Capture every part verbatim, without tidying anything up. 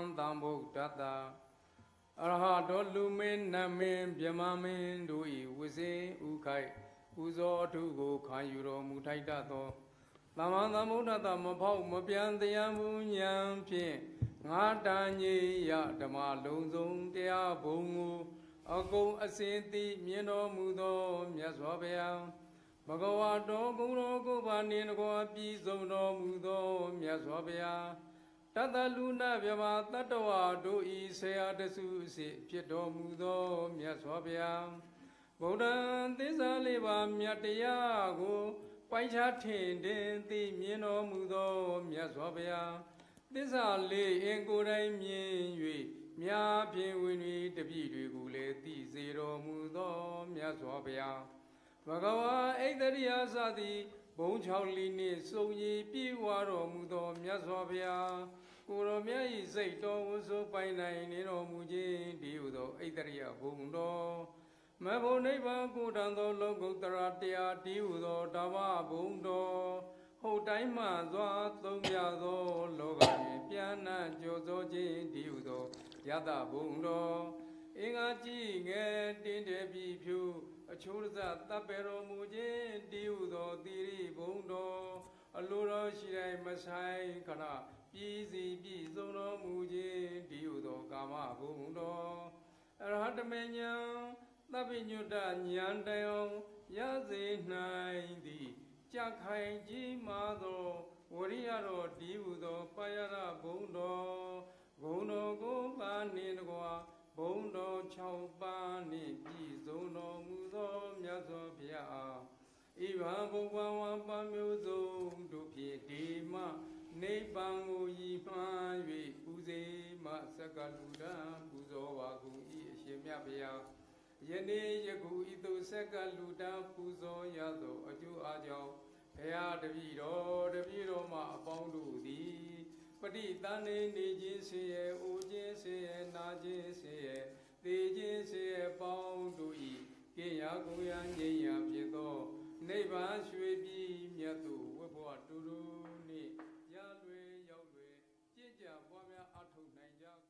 Tambo Data Arahato Lumen Namin Biamamin Dui Wisi Ukai Uzo Tugo Kayuro Mutaitato Lamanda Mudata Mapau Mapian the Yamu Yampi Natani Ya Dama Lungzung Dea Bungu Ago Asinti Mieno Mudo Miaswabia Bhagavato Guru Govanin Goapi Zono Mudo Miaswabia Tata Luna Vyama Tatawa Do Isea de Susi Pieto Mudo Miaswabia Bodan Tisaliva Miatiago Paicha Tindin Ti Mieno Mudo Miaswabia Tisali Engurai Mien Yui Mia Pinwini Tepi Gule Ti Zero Mudo Miaswabia Bhagava Ekdariya Sadi Bong Chaulini Soyi Piwaro Mudo Miaswabia Kuro Miai Saito Uso Paina Nino Mujin Diudo Ekdariya Bundo Mabo Neva Kudando Logo Taratia Diudo Dava Bundo Ho Daima Zwa Tongyado Logani Piana Jozo Jin Diudo Yada Bundo Ingaji Nge Tinde Bipu Churza Tapero Mujin Diudo Diri Bundo Aluro Shirai Masai Kana Pizi Bizono Mujin Diudo Kama Bundo Arhatamenya Tabinyuda Nyandayo Yazi Naindi Chakai Ji Mado Wariaro Diudo Payara Bundo Bundo Gobani Goa Bundo Chaupani Bizono Mudo Miazopia Iva Bogawa Pamuzo Dupi Dima Nebango Yima Uze Masakaluda Buzo Wagu Shemia Yene Yagu Ito Sakaluda Buzo Yazo Aju Ajo Pea de Viro de Viro Ma Bondo Di Pati Tane Nijin Se Ujin Se Najin Se Tejin Se Bondo I Kaya Goyan Yaya Pieto Neva Shwebi Miatu Webo Turu Ni Yalwe Yalwe Jija Wamia Atu Najaku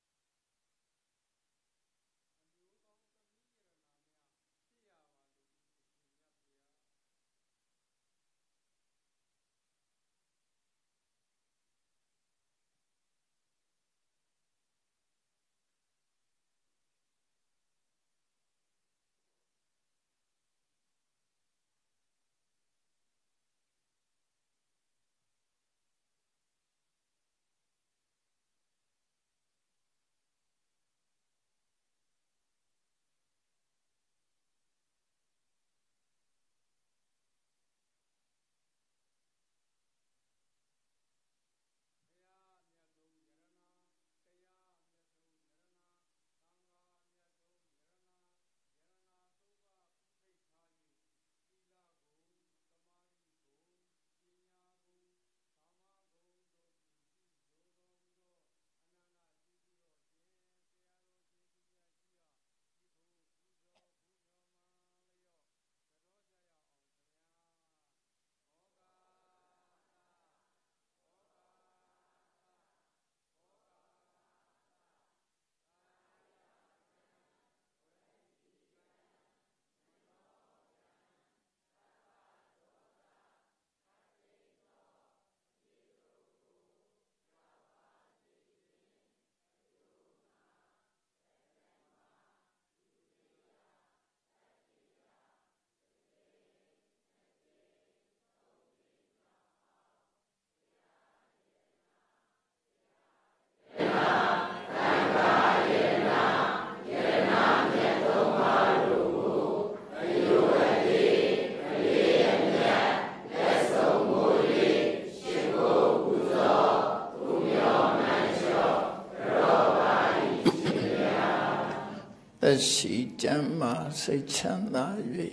Shi Jamma Sechanda Yui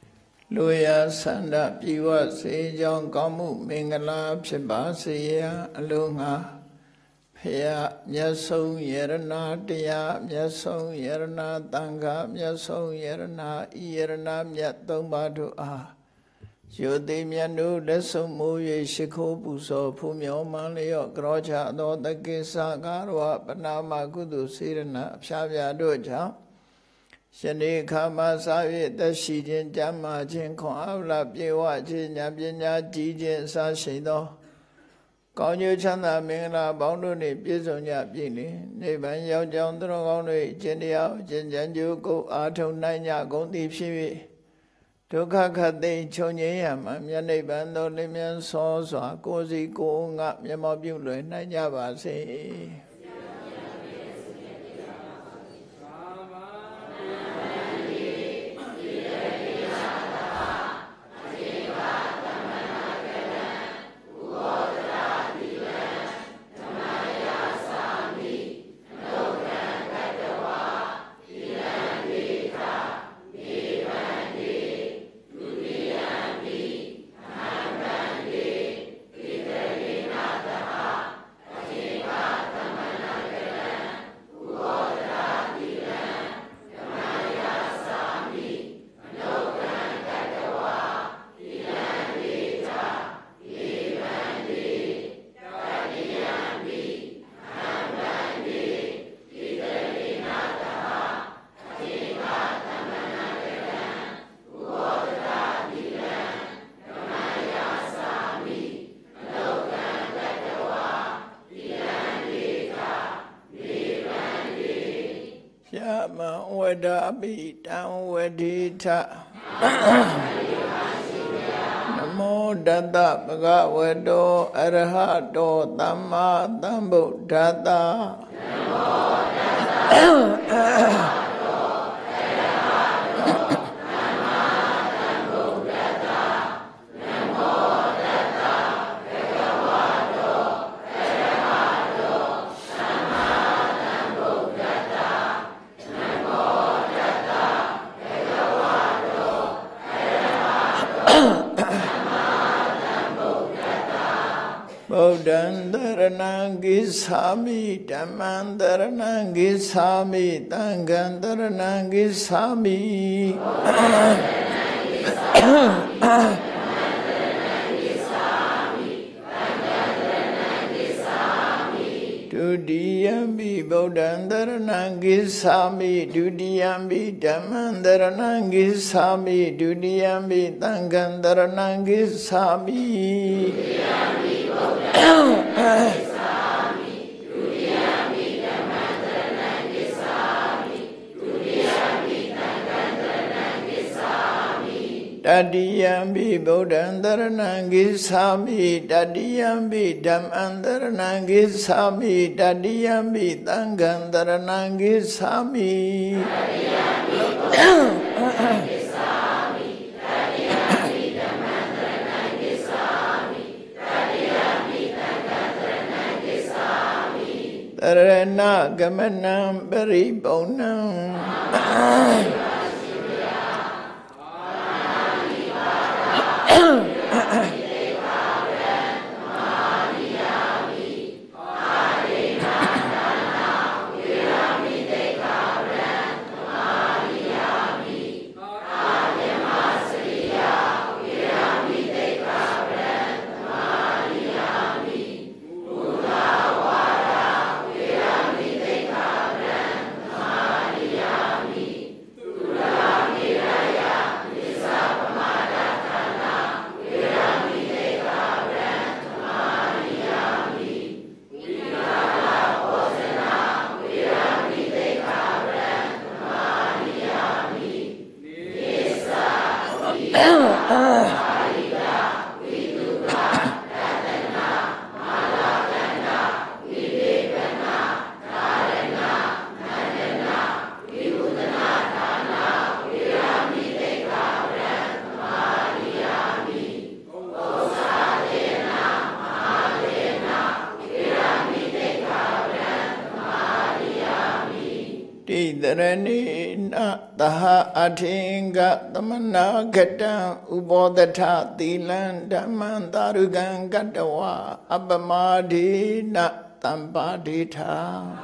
Luya Sanda Piwa Sejong Kamu Mingala Psibasiya Alunga Pia Myasong Yerana Tia Myasong Yerana Tanga Myasong Yerana Yerana Myatong Badu A Yote mianu lesu muye shiko puso pumyo manlio grocha do take sakarwa panama kudu sirana pshavya doja Shani kama savi dashijin jama jin kong avla pyewa jin nyapinya jijin sa shido Cao như chanda mingla bóng đô ni biết dòng nhà biết ni Nê bản giáo trọng tất gong ni trên điao trên chẳng chú cụ á thông nai nhà cũng tiếp xí vị Đức khắc khắc tì châu nhé hàm ám nhân nê bản đô lê mian so xóa cô gì cô ngạp nhà mò biểu lưỡi nai nhà bà sĩ Weda bi tang wedita Namo Datta Bhagavato Arahato Tamma Sambuddhassa Namo Datta Buddhaṃ Dharanam Gissāmi Dhammam Dharanam Gissāmi Sangham Dharanam Gissāmi Dudiyampi Buddhaṃ Dharanam Gissāmi Dudiyampi Dhammam Dharanam Gissāmi Dudiyampi Sangham Dharanam Gissāmi Dadiyampi Buddhaṃ Dharanam Gissāmi Dadiyampi Dhammam Dharanam Gissāmi Dadiyampi Sangham Dharanam Gissāmi Dharana Gamanam Paribonam Tidaranina Taha Atinga Tamana Gata Ubodhata Tilan Dhammam Darugan Gatawa Abamadina Tampadita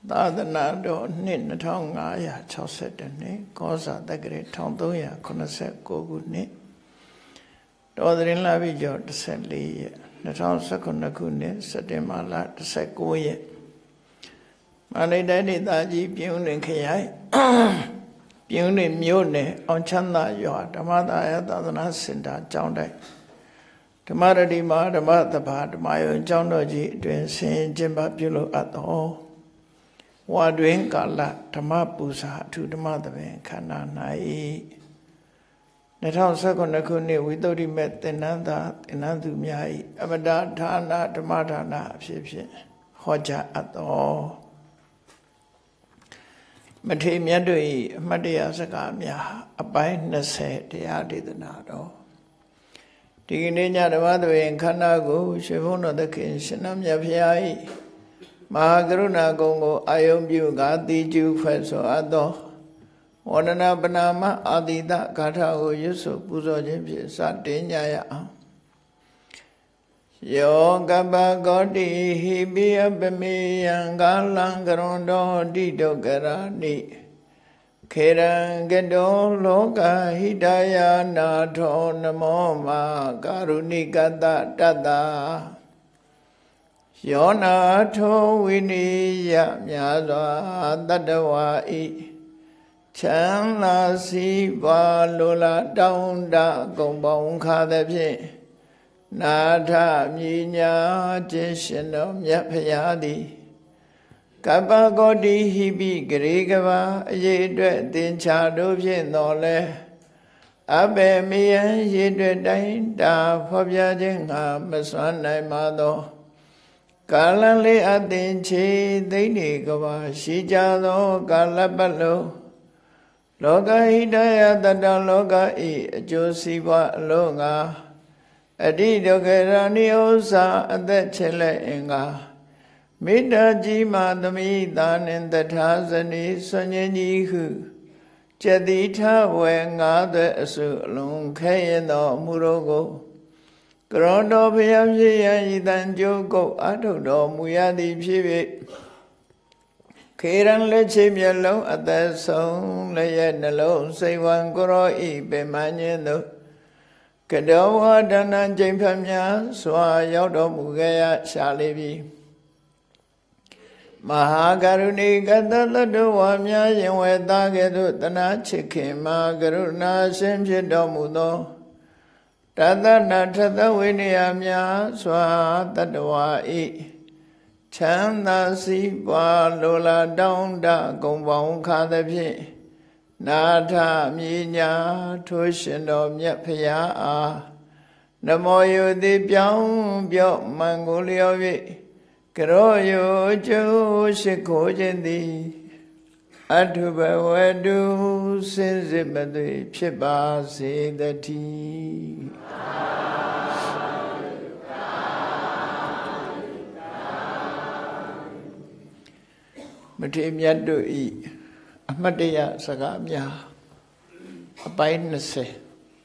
သာသနာတော်နှစ်နှစ်ထောင်ငါးရာခြောက်สิบနှစ်ကောဇာတက္ကရာတစ်ထောင်သုံးရာခုနှစ်สิบเก้าခုနှစ်တော်သရင်လပြည့်ကျော်တစ်ဆယ်လေးရက်နှစ်ထောင်สิบเก้าခုနှစ်စက်တင်ဘာလတစ်ဆယ်ကိုးရက်မန္တလေးတိုင်းဒေသကြီးပြည်ဦးလွင်ခရိုင်ပြည်ဦးလွင်မြို့နယ်အောင်ချမ်းသာရွာဓမ္မသာယသာသနာစင်တာကျောင်းတိုက်ဓမ္မရတိမဓမ္မသဘာဓမ္မယုံကျောင်းတော်ကြီးအတွင်ဆင်ကျင်းပပြုလုပ်အပ်သောဝါတွင်ကာလဓမ္မပူဇာအထူးဓမ္မသဘင်ခန္ဓာ၌နှစ်ထောင်สิบเก้าခုနှစ်ဝိသုဒ္ဓိမဲ့သင်္นานသာသင်္นานသူများ၏အပဒါဌာနဓမ္မဌာနအဖြစ်ဖြင့်ဟောကြားအပ်သောမထေရမြတ်တို့၏အမှတ်တရစကားများအပိုင်းยี่สิบတရားဒေသနာတော်ဒီကနေ့ညဓမ္မသဘင်ခန္ဓာကိုရွှေဘုန်းတော်သခင်ရှင်တော်မြတ်ဖရာ၏မဟာကရုဏာကုံကိုအာယုံပြုကာတိကျူဖွဲ့ဆိုအပ်သောဝန္ဒနာပနာမအာတိတဂါထာကိုရွတ်ဆိုပူဇော်ခြင်းဖြင့်စတင်ကြရအောင်ယောကပ္ပကောတိဟိပိယပမေယံကာလံကရွန်တော်တိဒုက္ခရာနိခေရံကတောလောကဟိတယာနာထောနမောမာကာရုဏိကတတတ္တယောနာထောဝိနိယမြာစွာတတ္တဝါဤချမ်းသာစီးပွားလိုလားတောင်းတကုံပေါင်းခါသဖြင့်နာထမြညာခြင်းရှင်တော်မြတ်ဖရာသည်ကပ္ပကောတိဟိပိဂရေကဘာအရေးအတွက်သင်္ချာတို့ဖြင့်တော်လဲအဘေမေယံရေအတွက်တိုင်းတာဖော်ပြခြင်းငါမစွမ်းနိုင်ပါသောကာလလေးအသင်ချေသိနေကဘာရှိကြသောကာလပတ်လုံးလောကဟိတယတတလောကဤအကျိုးစီးပွားအလုံးငါအတိဒုက္ခရဏိဥ္စာအသက်ချေလက်အင်္ဂါမေတ္တာကြီးမာသမိသာနှင့်တထာဇနီဆွန်ញင်းကြီးဟုကျတိထဝေငါးသွဲအစုအလုံးခဲရင်သောအမှုတို့ကိုကရောတော်ဘုရားဖြစ်ရန်ဤတန်ကြိုးကုတ်အထုတ်တော်မူရသည်ဖြစ်၍ခေရန်လက်ချေမျက်လုံးအသက်ဆုံးလည်းရဲ့နှလုံးစိတ်ဝံကိုရောဤပင်မညင်းတို့ကတောဝဒနာကျိန်ဖတ်များစွာရောက်တော်မူခဲ့ရရှာလေပြီမဟာကရုဏီကတတ္တဝါများရင်ဝေသားကဲ့သို့တနာချစ်ခင်မှာကရုဏာရှင်ဖြစ်တော်မူသောတသနာထသဝိနည်းများစွာတတ္တဝါဤချမ်းသာစီးပွားလိုလားတောင်းတကုံပေါင်းခါသဖြင့်နာထမြညာထိုးရှင်တော်မြတ်ဖရာအားနမောယုတိပြောင်းပြော့မန်ကိုလျော်၍ကရောယုကျိုးရှိခိုးခြင်းသည်အထုဘဝတုစင်စစ်မသွေဖြစ်ပါစေတည်းမထေရမြတ်တို့ဤအမှတ်တရစကားများအပိုင်းยี่สิบ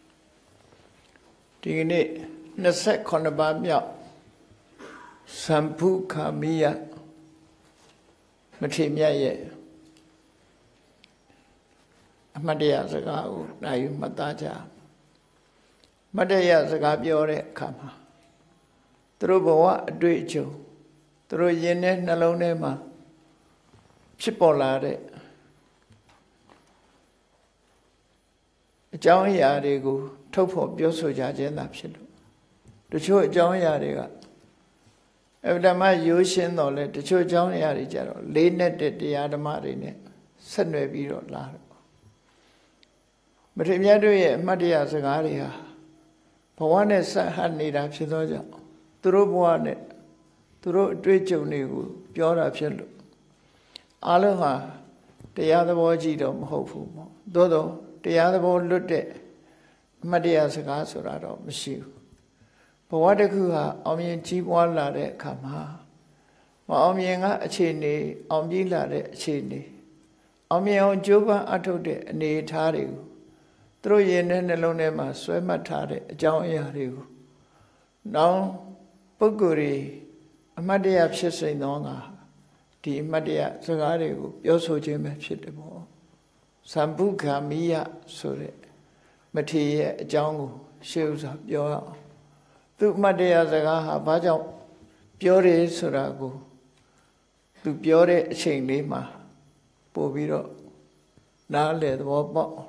ဒီကနေ့ยี่สิบเก้าပါးမြောက်သံဖုခာမိယမထေရမြတ်ရဲ့အမှတ်တရစကားကိုနိုင်ယူမှတ်သားကြမှတ်တရစကားပြောတဲ့အခါမှာသူတို့ဘဝအတွေ့အကြုံသူတို့ယဉ်တဲ့နှလုံးထဲမှာဖြစ်ပေါ်လာတဲ့အကြောင်းအရာတွေကိုထုတ်ဖော်ပြောဆိုကြခြင်းသာဖြစ်လို့တချို့အကြောင်းအရာတွေကအဗ္ဗဓမ္မရိုးရှင်းတော်လဲတချို့အကြောင်းအရာတွေကြတော့လေးနဲ့တဲ့တရားဓမ္မတွေနဲ့ဆက်နွယ်ပြီးတော့လာတော့မထေရမြတ်တို့ရဲ့အမှတ်တရစကားတွေဟာဘဝနဲ့ဆက်ဟပ်နေတာဖြစ်သောကြောင့်သူတို့ဘဝနဲ့သူတို့အတွေ့အကြုံတွေကိုပြောတာဖြစ်လို့အားလုံးဟာတရားသဘောကြည့်တော့မဟုတ်ဘူးပေါ့သို့တော့တရားသဘောလွတ်တဲ့အမှတ်တရစကားဆိုတာတော့မရှိဘူးဘဝတစ်ခုဟာအောင်မြင်ကြီးပွားလာတဲ့အခါမှာမအောင်မြင်ကအခြေအနေအောင်ပြီးလာတဲ့အခြေအနေအောင်မြင်အောင်ကြိုးပမ်းအထောက်တဲ့အနေအထားတွေကိုသူတို့ရင်ထဲနှလုံးထဲမှာဆွဲမှတ်ထားတဲ့အကြောင်းအရာတွေကိုနောက်ပုဂ္ဂိုလ်တွေအမှတ်တရဖြစ်စိမ့်သောငါဒီအမတ်တရားစကားတွေကိုပြောဆိုခြင်းပဲဖြစ်တယ်ပေါ့သံဘုဂာမိယဆိုတဲ့မထေရရဲ့အကြောင်းကိုရှေးဥစွာပြောရအောင်သူအမတ်တရားစကားဟာဘာကြောင့်ပြောတယ်ဆိုတာကိုသူပြောတဲ့အချိန်လေးမှာပို့ပြီးတော့နားလည်သဘောပေါက်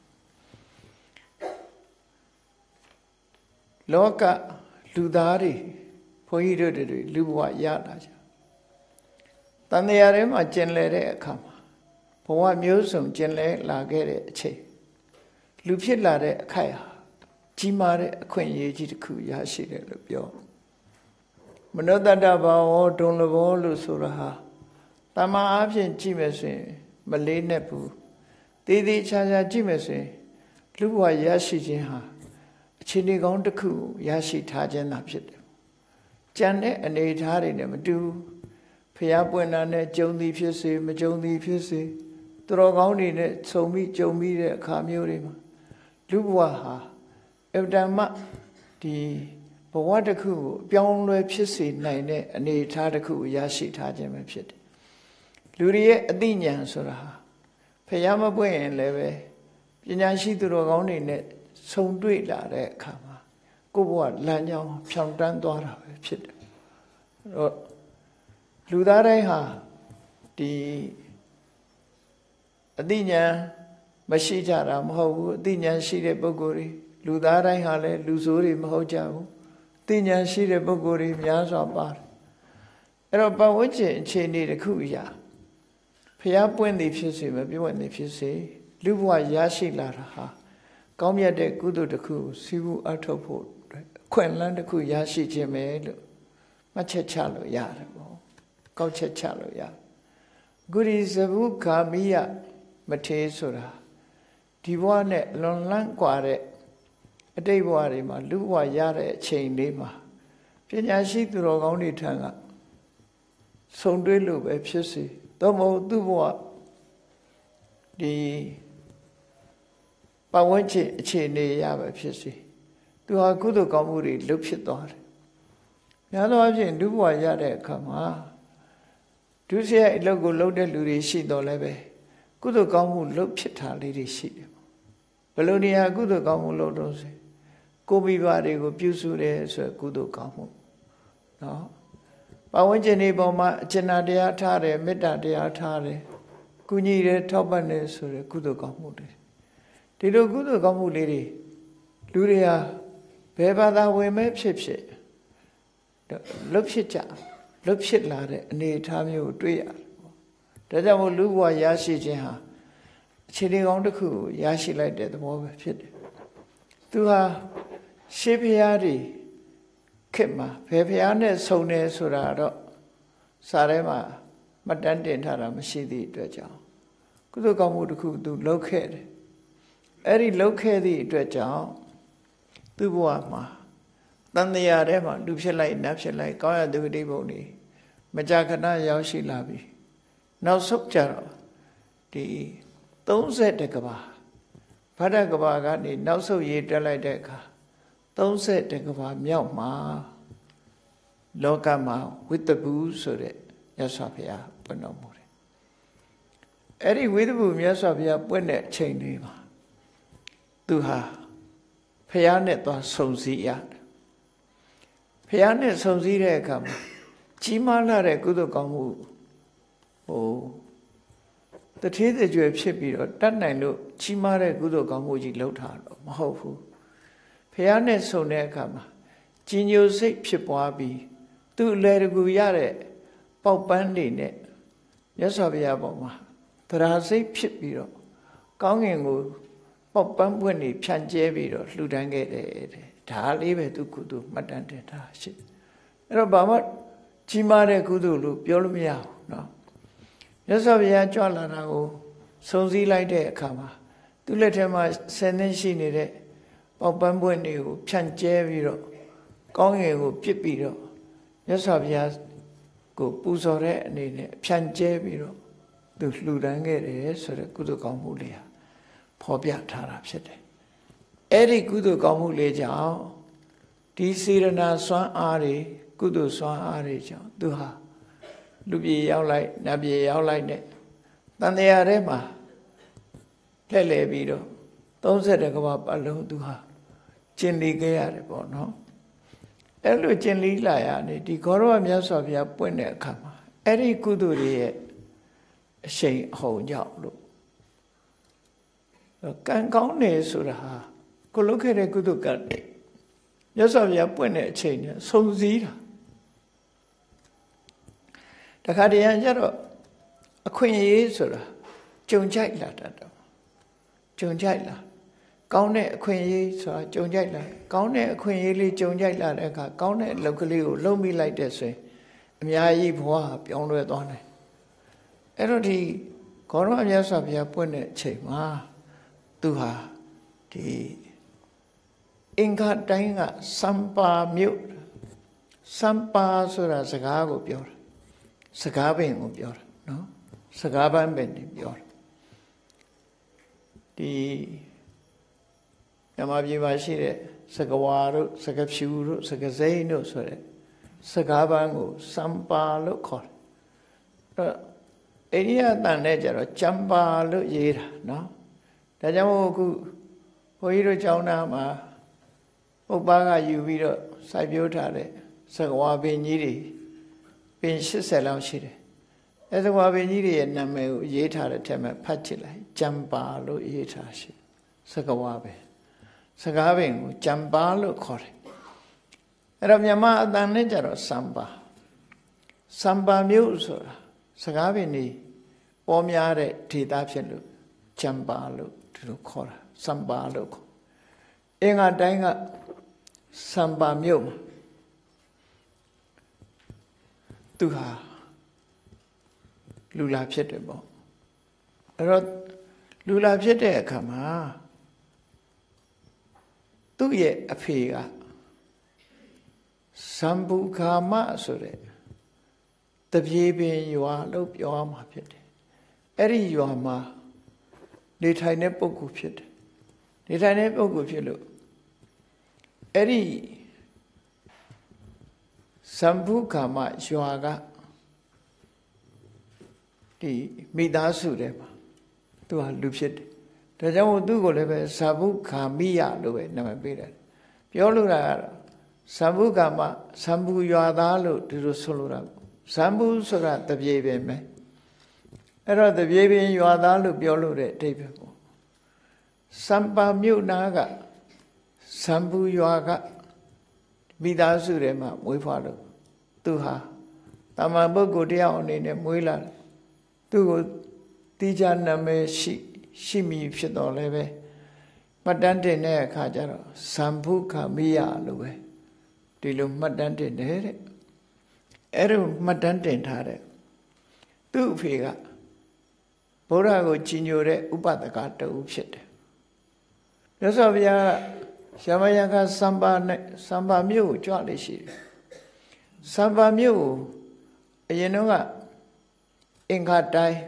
လောကလူသားတွေဘုန်းကြီးတို့တွေလူဘဝရလာကြတန်တရားထဲမှာကျင်လည်တဲ့အခါမှာဘဝမျိုးစုံကျင်လည်လာခဲ့တဲ့အချိန်လူဖြစ်လာတဲ့အခိုက်ဟာကြီးမားတဲ့အခွင့်အရေးကြီးတစ်ခုရရှိတယ်လို့ပြောမနောတတ္တဘာဝဒုံလဘောလို့ဆိုတာဟာတမန်အားဖြင့်ကြည့်မယ်ဆိုရင်မလေးနဲ့ဘူးတည်တည်ချာချာကြည့်မယ်ဆိုရင်လူဘဝရရှိခြင်းဟာအခြေအနေကောင်းတစ်ခုရရှိထားခြင်းသာဖြစ်တယ်ကြံတဲ့အနေအထားတွေနဲ့မတူဖျားပွင့်တာနဲ့ကြုံသည်ဖြစ်စေမကြုံသည်ဖြစ်စေသူတော်ကောင်းတွေနဲ့ဆုံပြီးကြုံပြီးတဲ့အခါမျိုးတွေမှာလူဘဝဟာအဗ္ဗဓမ္မဒီဘဝတစ်ခုကိုအပြောင်းလဲဖြစ်စေနိုင်တဲ့အနေအထားတစ်ခုကိုရရှိထားခြင်းပဲဖြစ်တယ်လူတွေရဲ့အသိဉာဏ်ဆိုတာဟာဖျားမပွင့်ရင်လည်းပဲပညာရှိသူတော်ကောင်းတွေနဲ့ဆုံတွေ့လာတဲ့အခါမှာကိုယ့်ဘဝလမ်းကြောင်းဖြောင့်တန်းသွားတာပဲဖြစ်တယ်အဲ့တော့လူသားတိုင်းဟာဒီအသိဉာဏ်မရှိကြတာမဟုတ်ဘူးအသိဉာဏ်ရှိတဲ့ပုဂ္ဂိုလ်တွေလူသားတိုင်းဟာလည်းလူဆိုးတွေမဟုတ်ကြဘူးအသိဉာဏ်ရှိတဲ့ပုဂ္ဂိုလ်တွေများစွာပါတယ်အဲ့တော့ပတ်ဝန်းကျင်အခြေအနေတစ်ခုအရာဖျားပွင့်သည်ဖြစ်စေမပြည့်ဝသည်ဖြစ်စေလူဘဝရရှိလာတာဟာကောင်းမြတ်တဲ့ကုသိုလ်တစ်ခုကိုစီးပူးအထောက်ဖို့အခွင့်အလမ်းတစ်ခုရရှိခြင်းပဲလို့မှတ်ချက်ချလို့ရတယ်ပေါ့ကောက်ချက်ချလို့ရဂုရိဇဗုခာမိယမထေဆိုတာဒီဘဝနဲ့လွန်လန်းกว่าတဲ့အတိတ်ဘဝတွေမှာလူဘဝရတဲ့အချိန်လေးမှာပညာရှိသူတော်ကောင်းတွေထံကဆုံတွေ့လို့ပဲဖြစ်စေတော့မဟုတ်သူ့ဘဝဒီပတ်ဝန်းကျင်အခြေအနေရပဲဖြစ်စေသူဟာကုသိုလ်ကောင်းမှုတွေလုပ်ဖြစ်သွားတယ်များသောအားဖြင့်လူဘဝရတဲ့အခါမှာဒုစရိုက်အလုပ်ကိုလုပ်တဲ့လူတွေရှိတော့လည်းပဲကုသိုလ်ကောင်းမှုလုပ်ဖြစ်တာလေးတွေရှိတယ်ဘယ်လိုနေရာကုသိုလ်ကောင်းမှုလုပ်တော့စေကိုယ်မိဘတွေကိုပြုစုတယ်ဆိုရယ်ကုသိုလ်ကောင်းမှုနော်ပတ်ဝန်းကျင်တွေပေါ်မှာအကျဉ်းတရားထားတယ်မေတ္တာတရားထားတယ်ကုညီတယ်ထောက်ပံ့တယ်ဆိုရယ်ကုသိုလ်ကောင်းမှုတွေဒီလိုကုသိုလ်ကောင်းမှုလေးတွေလူတွေဟာဘယ်ဘာသာဝင်မဲ့ဖြစ်ဖြစ်လွတ်ဖြစ်ကြလွတ်ဖြစ်လာတဲ့အနေအထားမျိုးကိုတွေ့ရတယ်။ဒါကြောင့်မို့လူဘဝရရှိခြင်းဟာအခြေအနေကောင်းတစ်ခုကိုရရှိလိုက်တဲ့သဘောပဲဖြစ်တယ်။သူဟာရှေးဘုရားတွေခေတ်မှာဘယ်ဘုရားနဲ့ဆုံတယ်ဆိုတာတော့စာထဲမှာမှတ်တမ်းတင်ထားတာမရှိသည့်အတွက်ကြောင့်ကုသိုလ်ကောင်းမှုတစ်ခုသူလုပ်ခဲ့တယ်။အဲ့ဒီလုပ်ခဲ့သည့်အတွက်ကြောင့်သူ့ဘဝမှာတန်တရားထဲမှာလူဖြစ်လိုက်နတ်ဖြစ်လိုက်ကောင်းရသူတိဘုံတွေမကြာခဏရောက်ရှိလာပြီနောက်ဆုံးကြတော့ဒီသုံးဆယ့်တကဘာဗဒ္ဒကဘာကနေနောက်ဆုံးရေးတက်လိုက်တဲ့အခါသုံးဆယ့်တကဘာမြောက်မှာလောကမှာဝိတ္တဘူဆိုတဲ့မြတ်စွာဘုရားပွင့်တော်မူတယ်အဲ့ဒီဝိတ္တဘူမြတ်စွာဘုရားပွင့်တဲ့အချိန်လေးမှာသူဟာဘုရားနဲ့သွားဆုံစည်းရတယ်ဘုရားနဲ့ဆုံစည်းတဲ့အခါမှာကြီးမားလာတဲ့ကုသိုလ်ကောင်းမှုဟိုတထေးတကြွယ်ဖြစ်ပြီးတော့တတ်နိုင်လို့ကြီးမားတဲ့ကုသိုလ်ကောင်းမှုကြီးလုပ်ထားတော့မဟုတ်ဘူးဘုရားနဲ့ဆုံတဲ့အခါမှာကြီးညိုစိတ်ဖြစ်ပွားပြီးသူ့အလေတကူရတဲ့ပေါက်ပန်းတွေနဲ့မြတ်စွာဘုရားပေါ်မှာသရာစိတ်ဖြစ်ပြီးတော့ကောင်းငင်ကိုပေါက်ပန်းပွင့်နေဖြန့်ကျဲပြီးတော့လှူဒန်းခဲ့တယ်တဲ့ဒါလေးပဲသူကုသိုလ်မှတ်တမ်းတင်တာရှိအဲ့တော့ဘာမှကြီးမားတဲ့ကုသိုလ်လို့ပြောလို့မရဘူးเนาะမြတ်စွာဘုရားကြွလာတာကိုစုံစည်းလိုက်တဲ့အခါမှာသူ့လက်ထဲမှာဆယ်နှစ်ရှိနေတဲ့ပေါက်ပန်းပွင့်တွေကိုဖြန့်ကျဲပြီးတော့ကောင်းငယ်ကိုပြစ်ပြီးတော့မြတ်စွာဘုရားကိုပူဇော်တဲ့အနေနဲ့ဖြန့်ကျဲပြီးတော့သူလှူဒန်းခဲ့တယ်ဆိုတဲ့ကုသိုလ်ကောင်းမှုလေးဟာဖော်ပြထားတာဖြစ်တယ်အဲ့ဒီကုသိုလ်ကောင်းမှုလေးကြောင့်ဒီစေရနာစွမ်းအားတွေကုသိုလ်စွမ်းအားတွေကြောင့်သူဟာလူပြေရောက်လိုက်နတ်ပြေရောက်လိုက်နဲ့တန်တရားထဲမှာလှည့်လည်ပြီးတော့သုံးဆယ်တကဘာပတ်လုံးသူဟာကျင်လီခဲ့ရတယ်ပေါ့နော်အဲ့လိုကျင်လီလာရနေဒီဂေါရဝမြတ်စွာဘုရားပွင့်တဲ့အခါမှာအဲ့ဒီကုသိုလ်တွေရဲ့အရှိန်အဟုန်ကြောင့်လို့ကံကောင်းတယ်ဆိုတာဟာကိုလုပ်ခဲ့တဲ့ကုသိုလ်ကံတွေမြတ်စွာဘုရားပွင့်တဲ့အချိန်နဲ့စုံစည်းတာတခါတည်းကျတော့အခွင့်အရေးဆိုတာကြုံကြိုက်လာတတ်တော့ကြုံကြိုက်လာကောင်းတဲ့အခွင့်အရေးဆိုတာကြုံကြိုက်လာကောင်းတဲ့အခွင့်အရေးလေးကြုံကြိုက်လာတဲ့အခါကောင်းတဲ့အလုပ်ကလေးကိုလုပ်မိလိုက်တဲ့ဆိုရင်အများကြီးဘဝပြောင်းလဲသွားတယ်အဲ့တော့ဒီဂေါရမမြတ်စွာဘုရားပွင့်တဲ့အချိန်မှာသူဟာဒီအင်္ဂါတိုင်းကစံပါမြို့စံပါဆိုတာစကားကိုပြောတာစကားပင်ကိုပြောတာနော်စကားပန်းပင်ကိုပြောတာဒီဓမ္မပြေမှာရှိတဲ့စကဝါတို့စကဖြူတို့စကစိမ့်တို့ဆိုတဲ့စကားပန်းကိုစံပါလို့ခေါ်တယ်အဲ့အိန္ဒိယတန်နဲ့ကြတော့ကျမ်းပါလို့ရေးတာနော်ဒါကြောင့်အခုဘုန်းကြီးတို့ကျောင်းသားမှာပုပ္ပါကယူပြီးတော့စိုက်ပျိုးထားတဲ့စကဝါပင်ကြီးတွေပင်၈၀လောက်ရှိတယ်အဲစကဝါပင်ကြီးတွေရဲ့နာမည်ကိုရေးထားတဲ့ထက်မှဖတ်ကြည့်လိုက်ကျမ်းပါလို့ရေးထားရှိစကဝါပင်စကားပင်ကိုကျမ်းပါလို့ခေါ်တယ်အဲ့တော့မြန်မာအတန်နဲ့ကြတော့စံပါစံပါမျိုးဆိုတာစကားပင်ကြီးပေါ်များတဲ့ဒေသဖြစ်လို့ကျမ်းပါလို့ဒီလိုခေါ်တာစံပါလို့ခေါ်အင်္ဂါတိုင်းကစံပါမြို့မှာသူဟာလူလာဖြစ်တယ်ပေါ့အဲ့တော့လူလာဖြစ်တဲ့အခါမှာသူ့ရဲ့အဖေကဇံဘူခါမဆိုတဲ့တပြေပင်ရွာလို့ပြောရမှာဖြစ်တယ်အဲ့ဒီရွာမှာနေထိုင်တဲ့ပုဂ္ဂိုလ်ဖြစ်တယ်နေထိုင်တဲ့ပုဂ္ဂိုလ်ဖြစ်လို့အဲ့ဒီဇံဘူခါမရွာကဒီမိသားစုထဲမှာသူဟာလူဖြစ်တယ်ဒါကြောင့်သူ့ကိုလည်းပဲဇာဘုခာမိယလို့ပဲနာမည်ပေးတယ်ပြောလို့တာကတော့ဇံဘူခါမဇံဘူရွာသားလို့ဒီလိုဆိုလိုတာဇံဘူဆိုတာတပြေပင်ပဲအဲ့တော့တပြေပင်ရွာသားလို့ပြောလို့တဲ့အဓိပ္ပာယ်ပေါ့စံပါမြို့နာကဇံဘူရွာကမိသားစုထဲမှာမွေးဖွားလို့သူဟာတာမန်ပုဂ္ဂိုလ်တယောက်အနေနဲ့မွေးလာတယ်သူ့ကိုတိကျနာမည်ရှိရှိမိဖြစ်တော်လဲပဲမှတ်တမ်းတင်တဲ့အခါကျတော့ဇံဘုခမိယလို့ပဲဒီလိုမှတ်တမ်းတင်တယ်တဲ့အဲ့လိုမှတ်တမ်းတင်ထားတဲ့သူ့အဖေကဘုရားကိုကြီးညိုတဲ့ဥပဒကတူဖြစ်တယ်မြတ်စွာဘုရားရမယကစံပါနဲ့စံပါမြို့ကိုကြွလေရှိတယ်စံပါမြို့ကိုအရင်တော့ကအင်္ဂါတိုင်း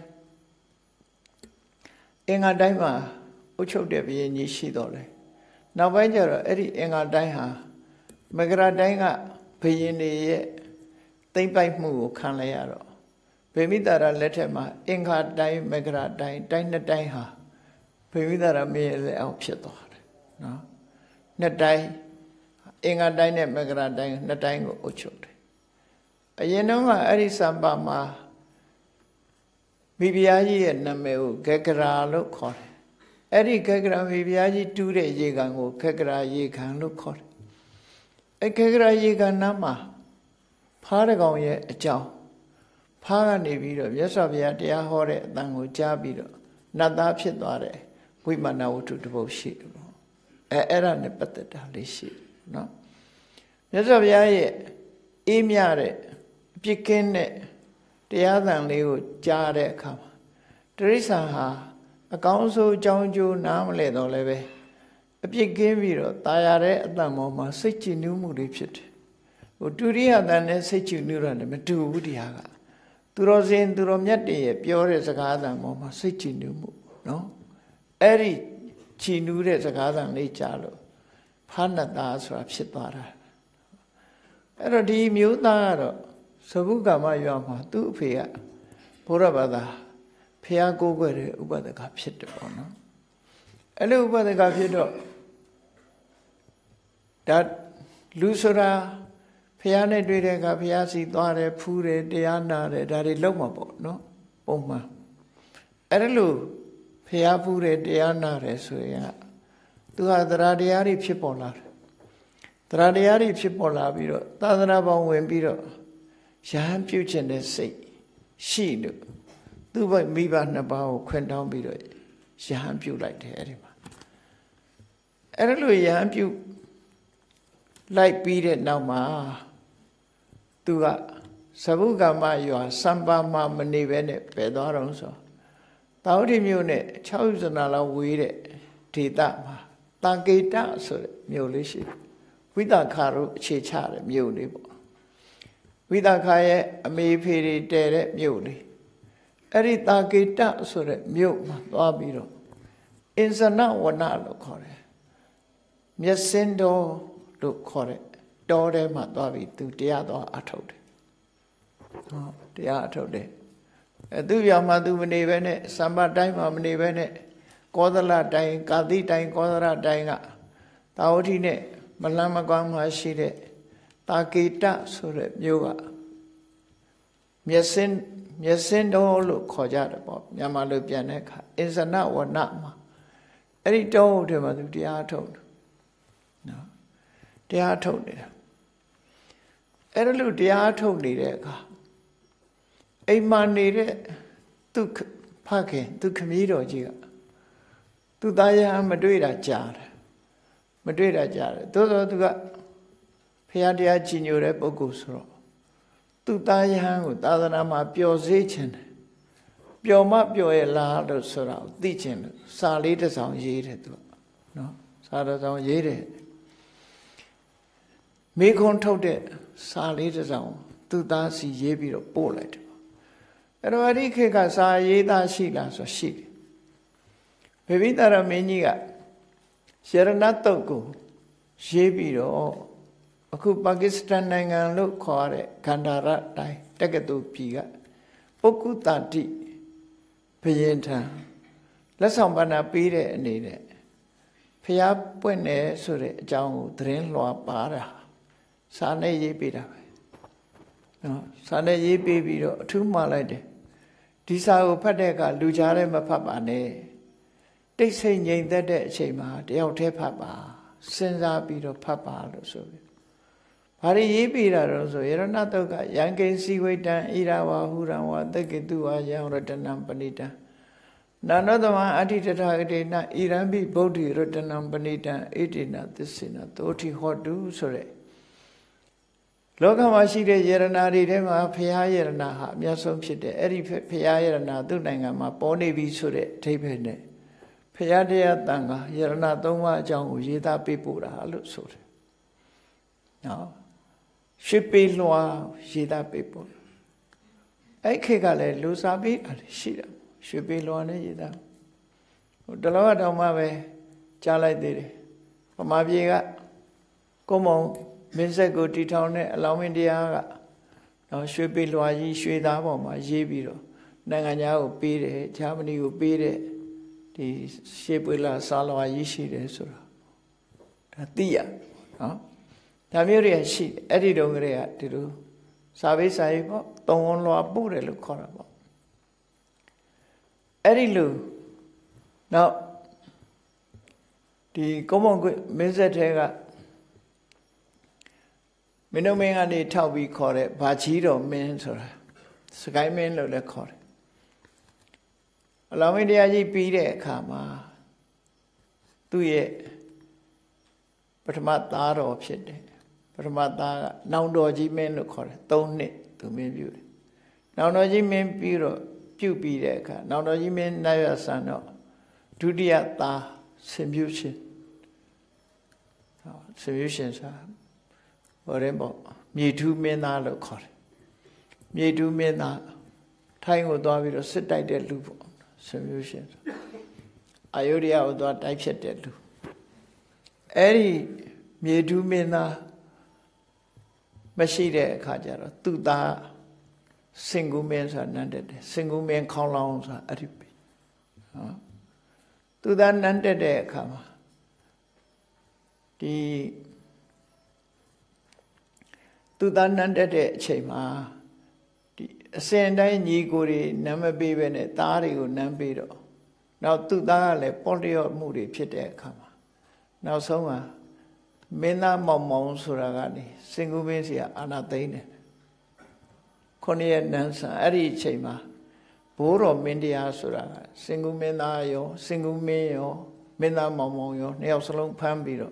အင်္ဂါတိုင်းမှာအုပ်ချုပ်တဲ့ဘုရင်ကြီးရှိတော့တယ်နောက်ပိုင်းကျတော့အဲ့ဒီအင်္ဂါတိုင်းဟာမဂရတိုင်းကဘုရင်တွေရဲ့သိမ့်ပိုက်မှုကိုခံလိုက်ရတော့ဗေမိတာရလက်ထက်မှာအင်္ဂါတိုင်းမဂရတိုင်းတိုင်းနှစ်တိုင်းဟာဗေမိတာရမင်းရဲ့လက်အောက်ဖြစ်သွားတယ်နော်နှစ်တိုင်းအင်္ဂါတိုင်းနဲ့မဂရတိုင်းနှစ်တိုင်းကိုအုပ်ချုပ်တယ်အရင်တော့ကအဲ့ဒီစံပါမှာမိဖုရားကြီးရဲ့နာမည်ကိုဂဂရာလို့ခေါ်တယ်အဲ့ဒီဂဂရာမိဖုရားကြီးတူးတဲ့ရေကန်ကိုဂဂရာရေကန်လို့ခေါ်တယ်အဲ့ဂဂရာရေကန်နားမှာဖားတကောင်ရဲ့အကြောင်းဖားကနေပြီးတော့မြတ်စွာဘုရားတရားဟောတဲ့အတန်ကိုကြားပြီးတော့နတ်သားဖြစ်သွားတယ်ဝိမာနဝတ္ထုတစ်ပုဒ်ရှိတယ်ပေါ့အဲအဲ့ဒါနဲ့ပတ်သက်တာလေးရှိတယ်နော်မြတ်စွာဘုရားရဲ့အေးမြတဲ့အပြစ်ကင်းတဲ့တရားသံလေးကိုကြားတဲ့အခါမှာတိရစ္ဆာန်ဟာအကောင်းဆုံးအကြောင်းကျိုးနားမလဲတော့လည်းပဲအပြစ်ကင်းပြီးတော့ตายရတဲ့အတန်ပေါ်မှာစိတ်ကြည်နူးမှုတွေဖြစ်တယ်ဟိုတူရိယတန်နဲ့စိတ်ကြည်နူးတာလည်းမတူဘူးတရားကသူတော်စင်သူတော်မြတ်တွေရဲ့ပြောတဲ့စကားသံပေါ်မှာစိတ်ကြည်နူးမှုနော်အဲ့ဒီကြည်နူးတဲ့စကားသံလေးကြားလို့ဖာနတာဆိုတာဖြစ်သွားတာအဲ့တော့ဒီမျိုးသားကတော့ Sabukama Yama, two Fia, Purabada, Pia go where Uba the Gap shit upon them. Hello, Uba the Gap shit up. That Lusura, Piane Dredega, Piasi, Dore, Pure, Diana, Daddy Lomabo, no? Oma. Hello, Pia Pure, Diana, Resuya. Tu have the Radiari Chipolar. The Radiari Chipola Biro, Tadanabon Wembiro, Shaham Puchin the say, she do. Do by me by Nabao, Quentin Biro, Shaham Pu like the Erima. Hello, Yam Pu like beat it now, ma. Tu a Sabuga ma, you are Samba ma manivene, Pedoron so. Taudi Mune, chosen a la weed, Tita. Tangita so mulishi. Without caro chichare muli. Without kaya a me piri dere muli. Eri tangita so that mute babiro. Insana wa not look for it. Miasindo look for it. Dore matavi to the other atode. Oh, the atode. A do yamadu venevene, samba time of nevene. Kodala dying, Kadi dying, Kodara dying. Tautine, Malamagam Hashide, Takita Sure Yoga. Miasin, Miasin all Kojada, Yamalu Pianeka, is a now or not. And he told him, as they are told. No, they are told it. And look, they are told it. A man needed took packing, took Mido. Tu Daya Madrid jar. Madrid jar. Those to got Piadia Ginure Bogusro. Tu Daya with Adanama Pio Zichin. Pio Map Pio Lado Sora, teaching. Salitas on Yere. No, Sadas on Yere. Make on told it, Salitas on. Tu Dasi Yebi of Bullet. And already Kika Sa Yeda Shila so she. Pevitara Meniga Sheranato Shebiro Aku Pakistan Nangan look kore Kandara Dai Tagatu Piga Poku Tanti Payenta Lasambana Pire Nide Pia Puene Sure Jang Drain Loa Para Sane Yepida No Sane Yepiro two malade Disa Padeka Lujare Mapapane They say, Yang that day, Shema, the out papa, sends up to papa or so. Pari Yipira also, Yeranatoka, Yankin Seaway Dan, Irawa, Hurawa, they can do a young Rotanam Panita. None other one attitude Hagdina, Irambi, Bodhi, Rotanam Panita, Etina, the sinner, Toti hot do, sorry. Lokamashi, Yeranari, Rema, Pia Yerana, Miasom Shite, Eri Pia Yerana, Dunanga, Pony be sure, tape in Payadea Tanga, Yerana Doma Jang, Yeda Pipura, look so. Now, Shippy Loa, Yeda people. I kegale, Lusabi, and Shida, Shippy Loa Yeda. Dalawa Domave, Chala did it. Pamaviga, come on, Minsego Titone, allow me the Aga. Now, Shippy Loa, Shida, my Jibiro, Nanganya, Pire, Germany, who beat it. The Shepula Salwa Yishi Sura. Tia. Tamuria she, Eddie Dongrea to do. Savi Saibo, Don Loa Bure look horrible. Eddie Lu. Now, the common Mizatega Minoming Taubi call it, Bachiro means or Sky men look like call it. Allow me the Aji Pire Kama. Do ye Patamata of shit. Patamata now doji men look for it. Don't it to me beauty. Now doji men piro, pew pireka. Now doji men Naya Sano. Dudiata solution. Solutions are whatever. Me two men are look for it. Me two men are tying with David sit like that loop. Solutions. Ayuria would not type set that too. Eri me do me na machine Kajara, Tuda single men sa nanded single men khong long sa adi pe ha tu da nanded de akha ma di tu da nanded de achai ma di asin dai nyi ko ri nan ma pe be ne ta ri ko nan pe do naw tu da ka le polio mu ri phit de akha ma naw song ma min na maung maung sura ka ni single men sia ana tain ne khoniye nan sa ari achai ma bo ro min tya sura ka single men na yo single men yo min na maung maung yo ne yauk salong phan pi do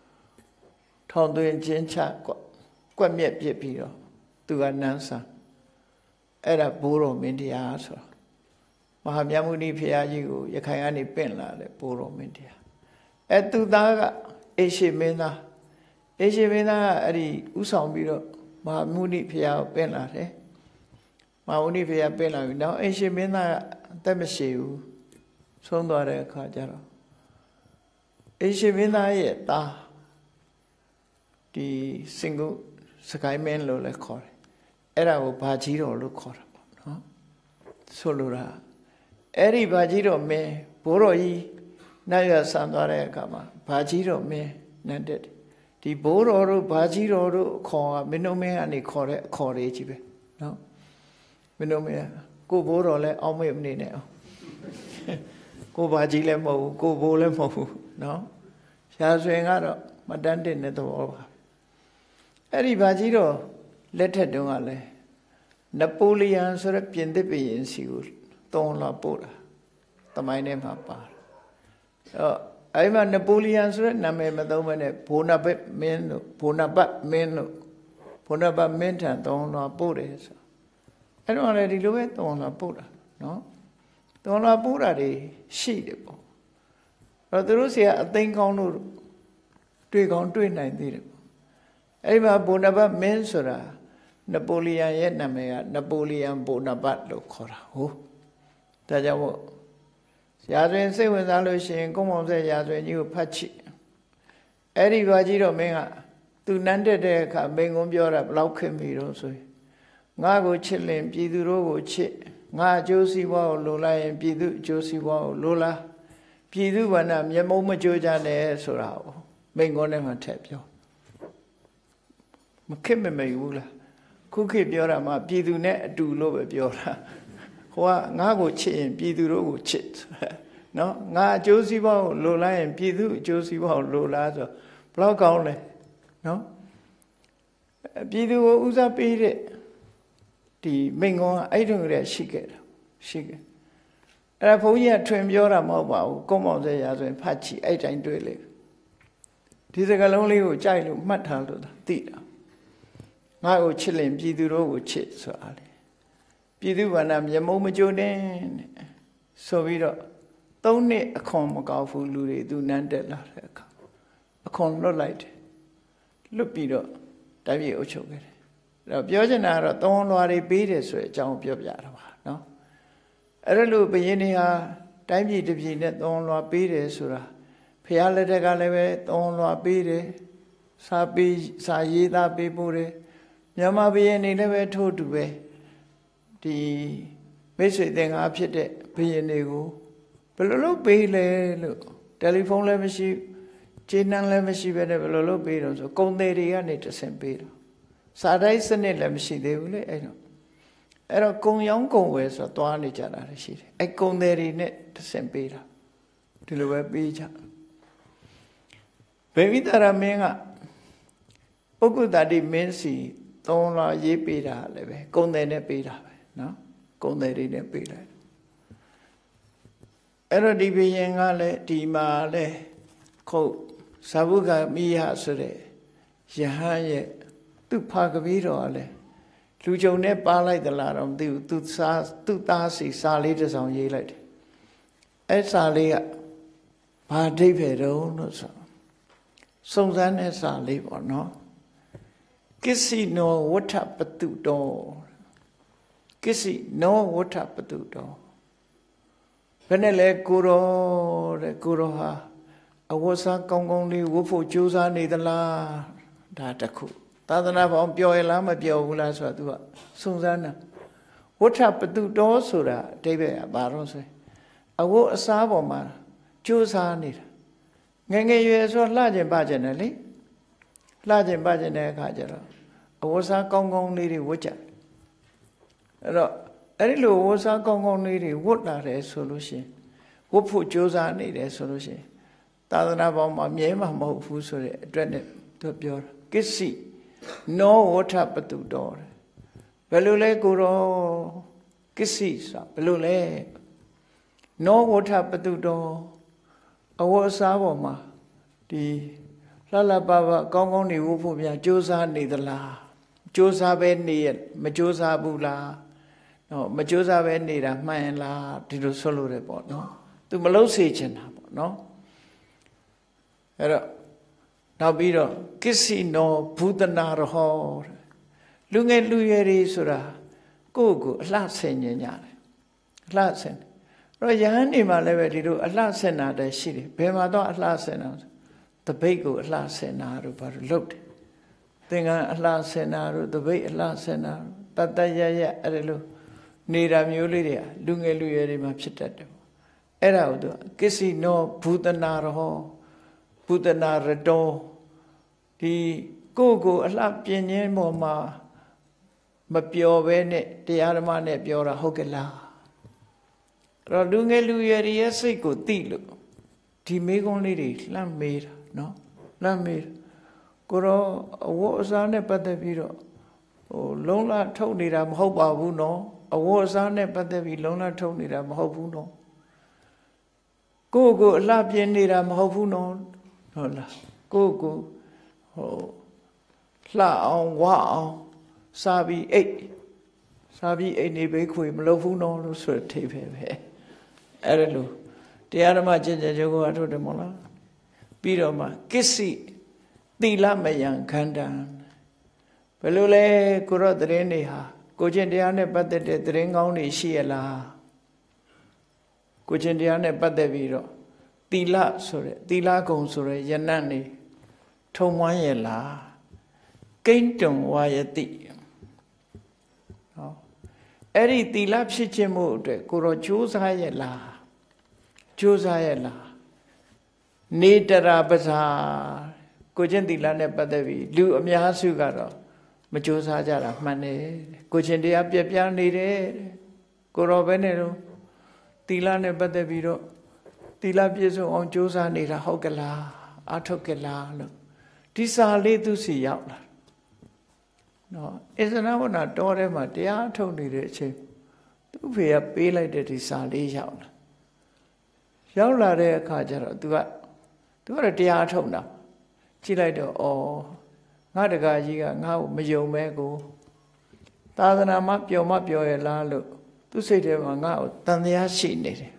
thong twin chin cha quat myet phit pi do tu ka nan saအဲ့ဒါဘိုးတော်မင်းတရားဆိုမဟာမြတ်မုနီဖရာကြီးကိုရခိုင်ကနေပင့်လာတဲ့ဘိုးတော်မင်းတရားအဲ့သူသားကအေရှိမင်းသားအေရှိမင်းသားကအဲ့ဒီဥဆောင်ပြီးတော့မဟာမုနီဖရာကိုပင့်လာတယ်မဟာမုနီဖရာပင့်လာပြီးနောက်အေရှိမင်းသားအသက်မရှိဘူးဆုံးသွားတဲ့အခါကျတော့အေရှိမင်းသားရဲ့သားဒီစင်ကူစကိုင်းမင်းလို့လည်းခေါ်တယ်အဲ့ဒါကိုဘာကြီးတော်လို့ခေါ်တာပေါ့နော်ဆိုလိုတာအဲ့ဒီဘာကြီးတော်မင်းဘိုးတော်ကြီးနိုင်ရဆန်သွားတဲ့အခါမှာဘာကြီးတော်မင်းနတ်တက်ဒီဘိုးတော်တို့ဘာကြီးတော်တို့အခေါ်ကမင်းတို့မင်းကနေခေါ်တဲ့အခေါ်လေးကြီးပဲနော်မင်းတို့မင်းကိုဘိုးတော်လည်းအောက်မေ့မနေနဲ့အောင်ကိုဘာကြီးလည်းမဟုတ်ဘူးကိုဘိုးလည်းမဟုတ်ဘူးနော်ရှားဆွင်ကတော့မတန်းတင်တဲ့သဘောပါအဲ့ဒီဘာကြီးတော်လက်ထက်တုန်းကလည်းနပိုလီယန်ဆိုတဲ့ပြင်သစ်ဘုရင်စီကိုတုံးလာပို့တာသမိုင်းထဲမှာပါတယ်အဲ့မှာနပိုလီယန်ဆိုတဲ့နာမည်မသုံးဘဲနဲ့ဘိုနာဘတ်မင်းတို့ဘိုနာဘတ်မင်းတို့ဘိုနာဘတ်မင်းထံတုံးလာပို့တယ်ဆိုအဲ့တော့လည်းဒီလိုပဲတုံးလာပို့တာနော်တုံးလာပို့တာတွေရှိတယ်ပေါ့အဲ့တော့သူတို့စီကအသိကောင်းလို့တွေ့ကောင်းတွေ့နိုင်သေးတယ်အဲ့မှာဘိုနာဘတ်မင်းဆိုတာနပိုလီယန်ရဲ့နာမည်ကနပိုလီယန်ဘိုနာဘတ်လို့ခေါ်တာဟုတ်ဒါကြောင့်မို့ရာဇဝင်စိတ်ဝင်စားလို့ရှိရင်ကုန်းမောင်ဆက်ရာဇဝင်ကြီးကိုဖတ်ချိအဲ့ဒီဘာကြီးတော့မင်းကသူနန်းတက်တဲ့အခါမိန်ကုန်းပြောတာဘလောက်ခင်ပြီတော့ဆိုရင်ငါကိုချစ်လင်ပြည်သူတို့ကိုချစ်ငါအကျိုးစီးပွားကိုလိုလိုက်ရင်ပြည်သူအကျိုးစီးပွားကိုလိုလားပြည်သူဘာနာမျက်မုံးမကြိုးကြနဲ့ဆိုတာကိုမိန်ကုန်းထဲမှာထည့်ပြောမခင်မမေဘူးလားခုခေတ်ပြောတာမှပြည်သူနဲ့အတူလို့ပဲပြောတာဟိုကငါ့ကိုချစ်ရင်ပြည်သူတို့ကိုချစ်နော်ငါအကျိုးစီးပွားကိုလိုလိုက်ရင်ပြည်သူအကျိုးစီးပွားကိုလိုလားဆိုဘလောက်ကောင်းလဲနော်ပြည်သူကိုဦးစားပေးတဲ့ဒီမိန့်ခွန်းကအဲ့တုန်းကရှိခဲ့တာရှိခဲ့အဲ့ဒါဘုန်းကြီးကထွင်ပြောတာမဟုတ်ပါဘူးကုန်းမောင်ဆက်ရာဆိုရင်ဖတ်ချီအဲ့တိုင်းတွေ့လေဒီစကားလုံးလေးကိုကြိုက်လို့မှတ်ထားလို့သိတာငါ့ကိုချစ်လင်ပြည်သူတို့ကိုချစ်ဆိုတာလေပြည်သူဘာနာမျက်မုံးမကြိုးနဲ့ဆိုပြီးတော့သုံးနှစ်အခွန်မကောက်ဘူးလူတွေသူနန်းတက်လာတဲ့အခါအခွန်လွတ်လိုက်တယ်လွတ်ပြီးတော့တိုင်းပြည်အုပ်ချုပ်ခဲ့တယ်အဲ့တော့ပြောချင်တာကတော့သုံးလွာတွေပေးတယ်ဆိုတဲ့အကြောင်းပြောပြတာပါနော်အဲ့ဒါလို့ဘုရင်တွေဟာတိုင်းပြည်တစ်ပြည်နဲ့သုံးလွာပေးတယ်ဆိုတာဖះလက်ထက်ကလည်းပဲသုံးလွာပေးတယ်စာပေးစာရေးသားပေးပို့တယ်မြန်မာဘုရင်တွေလည်းပဲထို့တူပဲဒီမိတ်ဆွေသင်္ကားဖြစ်တဲ့ဘုရင်တွေကိုဘယ်လိုလုပ်ပေးလဲလို့တယ်လီဖုန်းလည်းမရှိခြေနှမ်းလည်းမရှိပဲနဲ့ဘယ်လိုလုပ်ပေးတော့ဆိုကုန်သည်တွေကနေတဆင့်ပေးတော့စာတိုင်းစနစ်လည်းမရှိသေးဘူးလေအဲ့တော့အဲ့တော့ကုံရောင်းကုံဝယ်ဆိုတော့သွားနေကြတာရှိတယ်အဲ့ကုန်သည်တွေနဲ့တဆင့်ပေးတာဒီလိုပဲပေးကြဘေဝိတရမင်းကပုဂ္ဂုတတိမင်းစီသုံးလာရေးပေးတာလည်းပဲကုန်သည်နဲ့ပေးတာပဲနော်ကုန်သည်တွေနဲ့ပေးလိုက်အဲ့တော့ဒီဘုရင်ကလည်းဒီမှာလည်းခုတ်ဇာဝုကမိယဆိုတဲ့ယဟန်ရဲ့သူ့ဖာကပီးတော်ကလည်းလူကြုံနဲ့ပါလိုက်သလားတော့မသိဘူးသူစားသူ့သားစီစာလေးတစ်စောင်ရေးလိုက်တယ်အဲ့စာလေးကဘာအဓိပ္ပာယ်တုံးလို့ဆိုစုံစမ်းတဲ့စာလေးပေါ့နော်ကိစီနောဝဋ္ဌပတုတောကိစီနောဝဋ္ဌပတုတောဘယ်နဲ့လဲကိုရောတဲ့ကိုရောဟာအဝတ်စားကောင်းကောင်းလေးဝတ်ဖို့ကြိုးစားနေသလားဒါတခုသာသနာ့ဘောင်ပြောရလားမပြောဘူးလားဆိုတာ तू ကစုံစမ်းတာဝဋ္ဌပတုတော်ဆိုတာအဓိပ္ပာယ်ကဘာလို့ဆိုအဝတ်အစားပေါ်မှာကြိုးစားနေတာငယ်ငယ်ရွယ်ဆိုလှကျင်ပကျင်တယ်လေလှကျင်ပကျင်တဲ့အခါကျတော့အဝတ်စားကောင်းကောင်းလေးတွေဝတ်ကြအဲ့တော့အဲ့ဒီလိုဝတ်စားကောင်းကောင်းလေးတွေဝတ်လာတယ်ဆိုလို့ရှိရင်ဝတ်ဖို့ကြိုးစားနေတယ်ဆိုလို့ရှိရင်သာသနာပေါင်းမှာမြဲမှာမဟုတ်ဘူးဆိုတဲ့အတွက်နဲ့သူပြောတာကိစ္စနောဝဋ္ဌပတုတော်ဘယ်လိုလဲကိုရောကိစ္စဆိုဘယ်လိုလဲနောဝဋ္ဌပတုတော်အဝတ်အစားပေါ်မှာဒီလှလှပပကောင်းကောင်းနေဖို့ဖို့များကြိုးစားနေသလားကြိုးစားပဲနေရမကြိုးစားဘူးလားနော်မကြိုးစားပဲနေတာမှန်ရင်လားဒီလိုဆိုလို့ရတယ်ပေါ့နော်သူမလုပ်စေချင်တာပေါ့နော်အဲ့တော့နောက်ပြီးတော့ကိစီနောဘူတနာရဟောလူငယ်လူရွယ်တွေဆိုတာကိုယ့်ကိုအလှဆင်ញင်ကြတယ်အလှဆင်အဲ့တော့ယဟန်နေမှာလည်းပဲဒီလိုအလှဆင်တာတည်းရှိတယ်ဘယ်မှာတော့အလှဆင်တာတပိတ်ကိုအလှဆင်တာတို့ဘာလို့လုပ်တယ်သင်္ကန်းအလှဆင်တာတို့တပိတ်အလှဆင်တာတတ်တရရအဲ့ဒါလိုနေတာမျိုးလေးတွေလူငယ်လူရွယ်တွေမှာဖြစ်တတ်တယ်အဲ့ဒါကိုသူကိစီနောဘူတနာရဟောဘူတနာရတောဒီကိုယ့်ကိုအလှပြင်းခြင်းပေါ်မှာမပျော်ပဲနဲ့တရားဓမ္မနဲ့ပြောတာဟုတ်ကဲ့လားအဲ့တော့လူငယ်လူရွယ်ရဲ့စိတ်ကိုသိလို့ဒီမိကုံးလေးတွေလှမ်းမေးတာနော်လှမ်းမေးကိုတော့အဝတ်အစားနဲ့ပတ်သက်ပြီးတော့ဟိုလုံးလထုတ်နေတာမဟုတ်ပါဘူးနော်အဝတ်အစားနဲ့ပတ်သက်ပြီးလုံးလထုတ်နေတာမဟုတ်ဘူးနော်ကိုယ့်ကိုအလှပြင်းနေတာမဟုတ်ဘူးနော်ဟုတ်လားကိုယ့်ကိုဟိုလှအောင်ဝအောင်စားပြီးအိတ်စားပြီးအိတ်နေဘေးခွေမလုပ်ဘူးနော်လို့ဆိုထိပဲပဲအဲ့ဒါလို့တရားဓမ္မကျင့်ကြံကြိုးကိုအထုတ်တယ်မဟုတ်လားပြီးတော့မှကိစ္စသီလမယံခန္ဓာဘယ်လိုလဲကိုရောသတင်းတွေဟာကိုကျင့်တရားနဲ့ပတ်သက်တဲ့သတင်းကောင်းတွေရှိရလားကိုကျင့်တရားနဲ့ပတ်သက်ပြီးတော့သီလဆိုတဲ့သီလကုံဆိုတဲ့ယနတ်နေထုံမွမ်းရလားကိန်းတုံဝါယတိဟောအဲ့ဒီသီလဖြစ်ခြင်းမှုအတွက်ကိုရောကြိုးစားရလားကြိုးစားရလားနေတရာပဇာကိုကျင့်သီလနဲ့ပတ်သက်ပြီးလူအများစုကတော့မကြိုးစားကြတာမှန်တယ်ကိုကျင့်တရားပြပြနေတယ်ကိုရောပဲနဲ့တော့သီလနဲ့ပတ်သက်ပြီးတော့သီလပြည့်စုံအောင်ကြိုးစားနေတာဟုတ်ကလားအထုတ်ကလားလို့ဒီစာလေးသူစီရောက်လာနော်အစ္စနာဝနာတော်ထဲမှာတရားထုတ်နေတဲ့အချိန်သူ့ဖေကပေးလိုက်တဲ့ဒီစာလေးရောက်လာရောက်လာတဲ့အခါကျတော့ तू က तू ကတော့တရားထုတ်တာကြည့်လိုက်တော့ဩငါတကာကြီးကငါ့ကိုမယုံမဲကိုသာသနာမှာပျော်မပျော်ရလားလို့သူ့စိတ်ထဲမှာငါ့ကိုတန်တရားရှိနေတယ်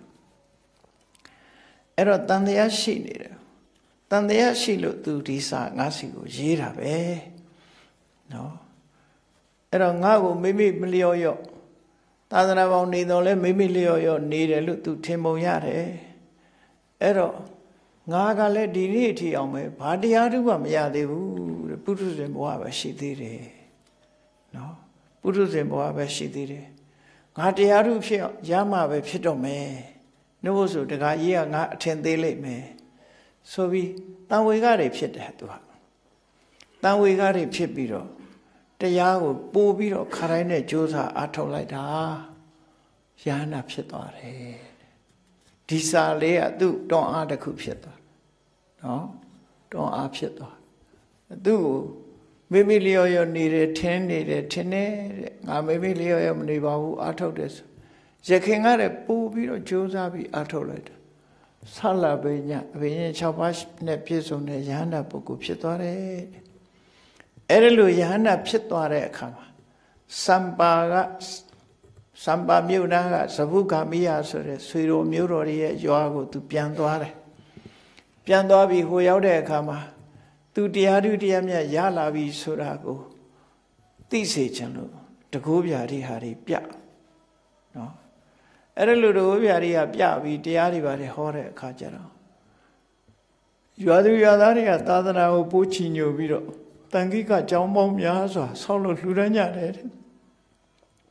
အဲ့တော့တန်တရားရှိနေတယ်တန်တရားရှိလို့ तू ဒီစာငါစီကိုရေးတာပဲနော်အဲ့တော့ငါ့ကိုမိမိမလျော့ရော့သာသနာပေါင်းနေတော့လဲမိမိလျော့ရော့နေတယ်လို့ तू ထင်ပုံရတယ်အဲ့တော့ငါကလည်းဒီနေ့အထိအောင်ပဲဘာတရားတူမှမရသေးဘူးတဲ့ပုထုဇဉ်ဘဝပဲရှိသေးတယ်နော်ပုထုဇဉ်ဘဝပဲရှိသေးတယ်ငါတရားတူဖြစ်ရမှပဲဖြစ်တော့မယ်နှုတ်ဆိုတခါကြီးကငါအထင်သေးလိမ့်မယ်ဆိုပြီးတန်ဝေကတွေဖြစ်တယ်သူကတန်ဝေကတွေဖြစ်ပြီးတော့တရားကိုပို့ပြီးတော့ခါတိုင်းနဲ့ကြိုးစားအားထုတ်လိုက်တာယဟနာဖြစ်သွားတယ်ဒီစာလေးကသူ့တွန်းအားတစ်ခုဖြစ်သွားနော်တွန်းအားဖြစ်သွားသူ့ကိုမိမိလျော်ရောနေတယ်ထင်းနေတယ်ထင်းနေတဲ့ငါမိမိလျော်ရောမနေပါဘူးအားထုတ်တယ်ဆိုရခင်ကလည်းပို့ပြီးတော့ကြိုးစားပြီးအားထုတ်လိုက်တာဆလဘိညာအဘိညာ၆ပါးနဲ့ပြည့်စုံတဲ့ယဟန္တာပုဂ္ဂိုလ်ဖြစ်သွားတယ်အဲ့ဒါလိုယဟန္တာဖြစ်သွားတဲ့အခါမှာစံပါကစံပါမြို့နာကသဗုဂမိယဆိုတဲ့ဆွေတော်မျိုးတော်ရဲ့ရွာကိုသူပြန်သွားတယ်ပြန်သွားပြီးဟိုရောက်တဲ့အခါမှာသူတရားဓုတရားမြတ်ရလာပြီဆိုတာကိုသိစေချင်လို့တကူပြားတွေဟာတွေပြနော်အဲ့ဒါလိုတကူပြားတွေကပြပြီးတရားတွေပါတယ်ဟောတဲ့အခါကျတော့ရွာသူရွာသားတွေကသာသနာကိုပိုးချီညိုပြီးတော့တန်ခိကကြောင်းပေါင်းများစွာဆောက်လို့လှူဒန်းကြတယ်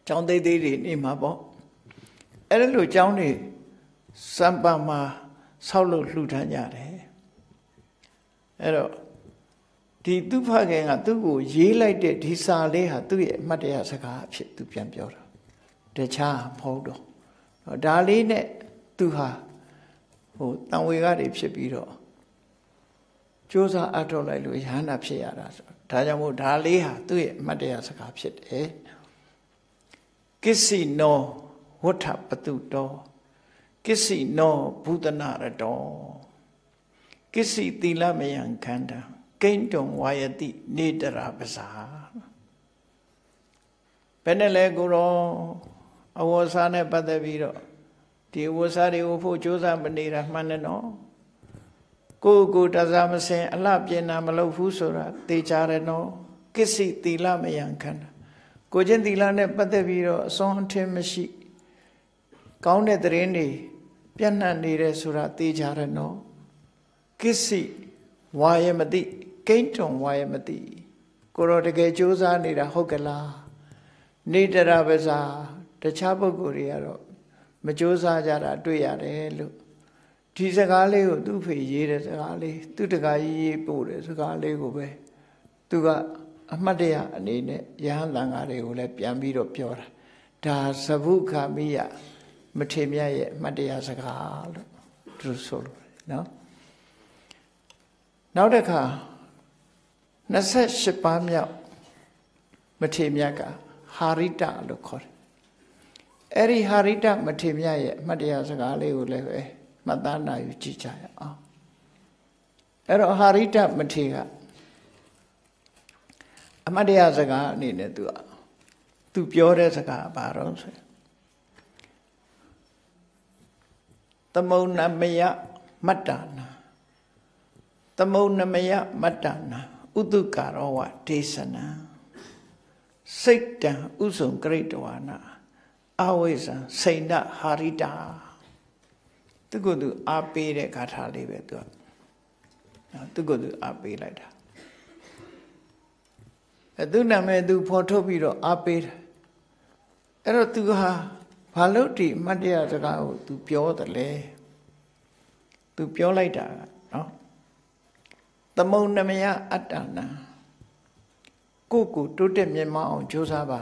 ကျောင်းသေးသေးတွေနေမှာပေါ့အဲ့ဒါလိုကျောင်းတွေစံပါမှာဆောက်လို့လှူထမ်းကြတယ်အဲ့တော့ဒီသူဖခင်ကသူ့ကိုရေးလိုက်တဲ့ဒီစာလေးဟာသူ့ရဲ့အမှတ်တရစကားအဖြစ်သူပြန်ပြောတာတခြားမဟုတ်တော့ဒါလေးနဲ့သူဟာဟိုတန်ဝေကတွေဖြစ်ပြီးတော့ကြိုးစားအထောက်လိုက်လို့ရဟန္တာဖြစ်ရတာဆိုဒါကြောင့်မို့ဒါလေးဟာသူ့ရဲ့အမှတ်တရစကားဖြစ်တယ်ကိစီနောဝဋ္ဌပတုတောကိစီနောဘုဒနာရတောကိစီသီလမယံခန္ဓာကိဉ္တုံဝါယတိနေတရာပဇာဘယ်နဲ့လဲကိုရောအဝဆာနဲ့ပတ်သက်ပြီးတော့ဒီအဝဆာတွေကိုဖို့ကြိုးစားမနေတာမှန်တယ်နော်ကိုယ်ကိုတစားမစင်အလှပြင်တာမလုပ်ဘူးဆိုတာသိကြတယ်နော်ကိစီသီလမယံခန္ဓာကိုချင်းသီလနဲ့ပတ်သက်ပြီးတော့အစွမ်းအထင်းမရှိကောင်းတဲ့သတင်းတွေပြန့်နှံ့နေတယ်ဆိုတာသိကြတယ်နော်ကိစီဝါယမတိကိဉ္တုံဝါယမတိကိုရောတကယ်ကြိုးစားနေတာဟုတ်ကလားနေတရာပဇာတခြားပုဂ္ဂိုလ်တွေကတော့မကြိုးစားကြတာတွေ့ရတယ်လို့ဒီစကားလေးကိုသူ့ဖေရေးတဲ့စကားလေးသူ့တကားကြီးရေးပို့တဲ့စကားလေးကိုပဲသူကအမှတ်တရအနေနဲ့ယဟန်တန်ဃာတွေကိုလည်းပြန်ပြီးတော့ပြောတာဒါသဗုခာမိယမထေမြတ်ရဲ့အမှတ်တရစကားလို့သူဆိုလို့နော်နောက်တစ်ခါနှစ်ဆယ့်ရှစ်ပါးမြောက်မထေမြတ်ကဟာရိတလို့ခေါ်တယ်အဲ့ဒီဟာရိတမထေမြတ်ရဲ့အမှတ်တရစကားလေးကိုလည်းပဲမှတ်သားနိုင်ယူကြည့်ကြရအောင်အဲ့တော့ဟာရိတမထေကအမှတ်တရစကားအနေနဲ့သူကသူပြောတဲ့စကားဘာတော့ဆိုသမုဏ္ဏမယမတ္တနာသမုဏ္ဏမယမတ္တနာဥတုကာရောဝဒေသနာစိတ်တံဥစုံကရိတဝါနာအဝိဇ္ဇံစိဏဟာရိတာသူကသူအားပေးတဲ့ဂါထာလေးပဲသူကနော်သူကသူအားပေးလိုက်တာအဲသူနာမည်သူဖော်ထုတ်ပြီးတော့အားပေးတယ်အဲ့တော့သူဟာဘာလို့ဒီအမတ်တရားစကားကိုသူပြောတယ်လဲသူပြောလိုက်တာနော်သမုဏ္ဏမယအတ္တနာကိုယ့်ကိုတိုးတက်မြင့်မားအောင်ကြိုးစားပါ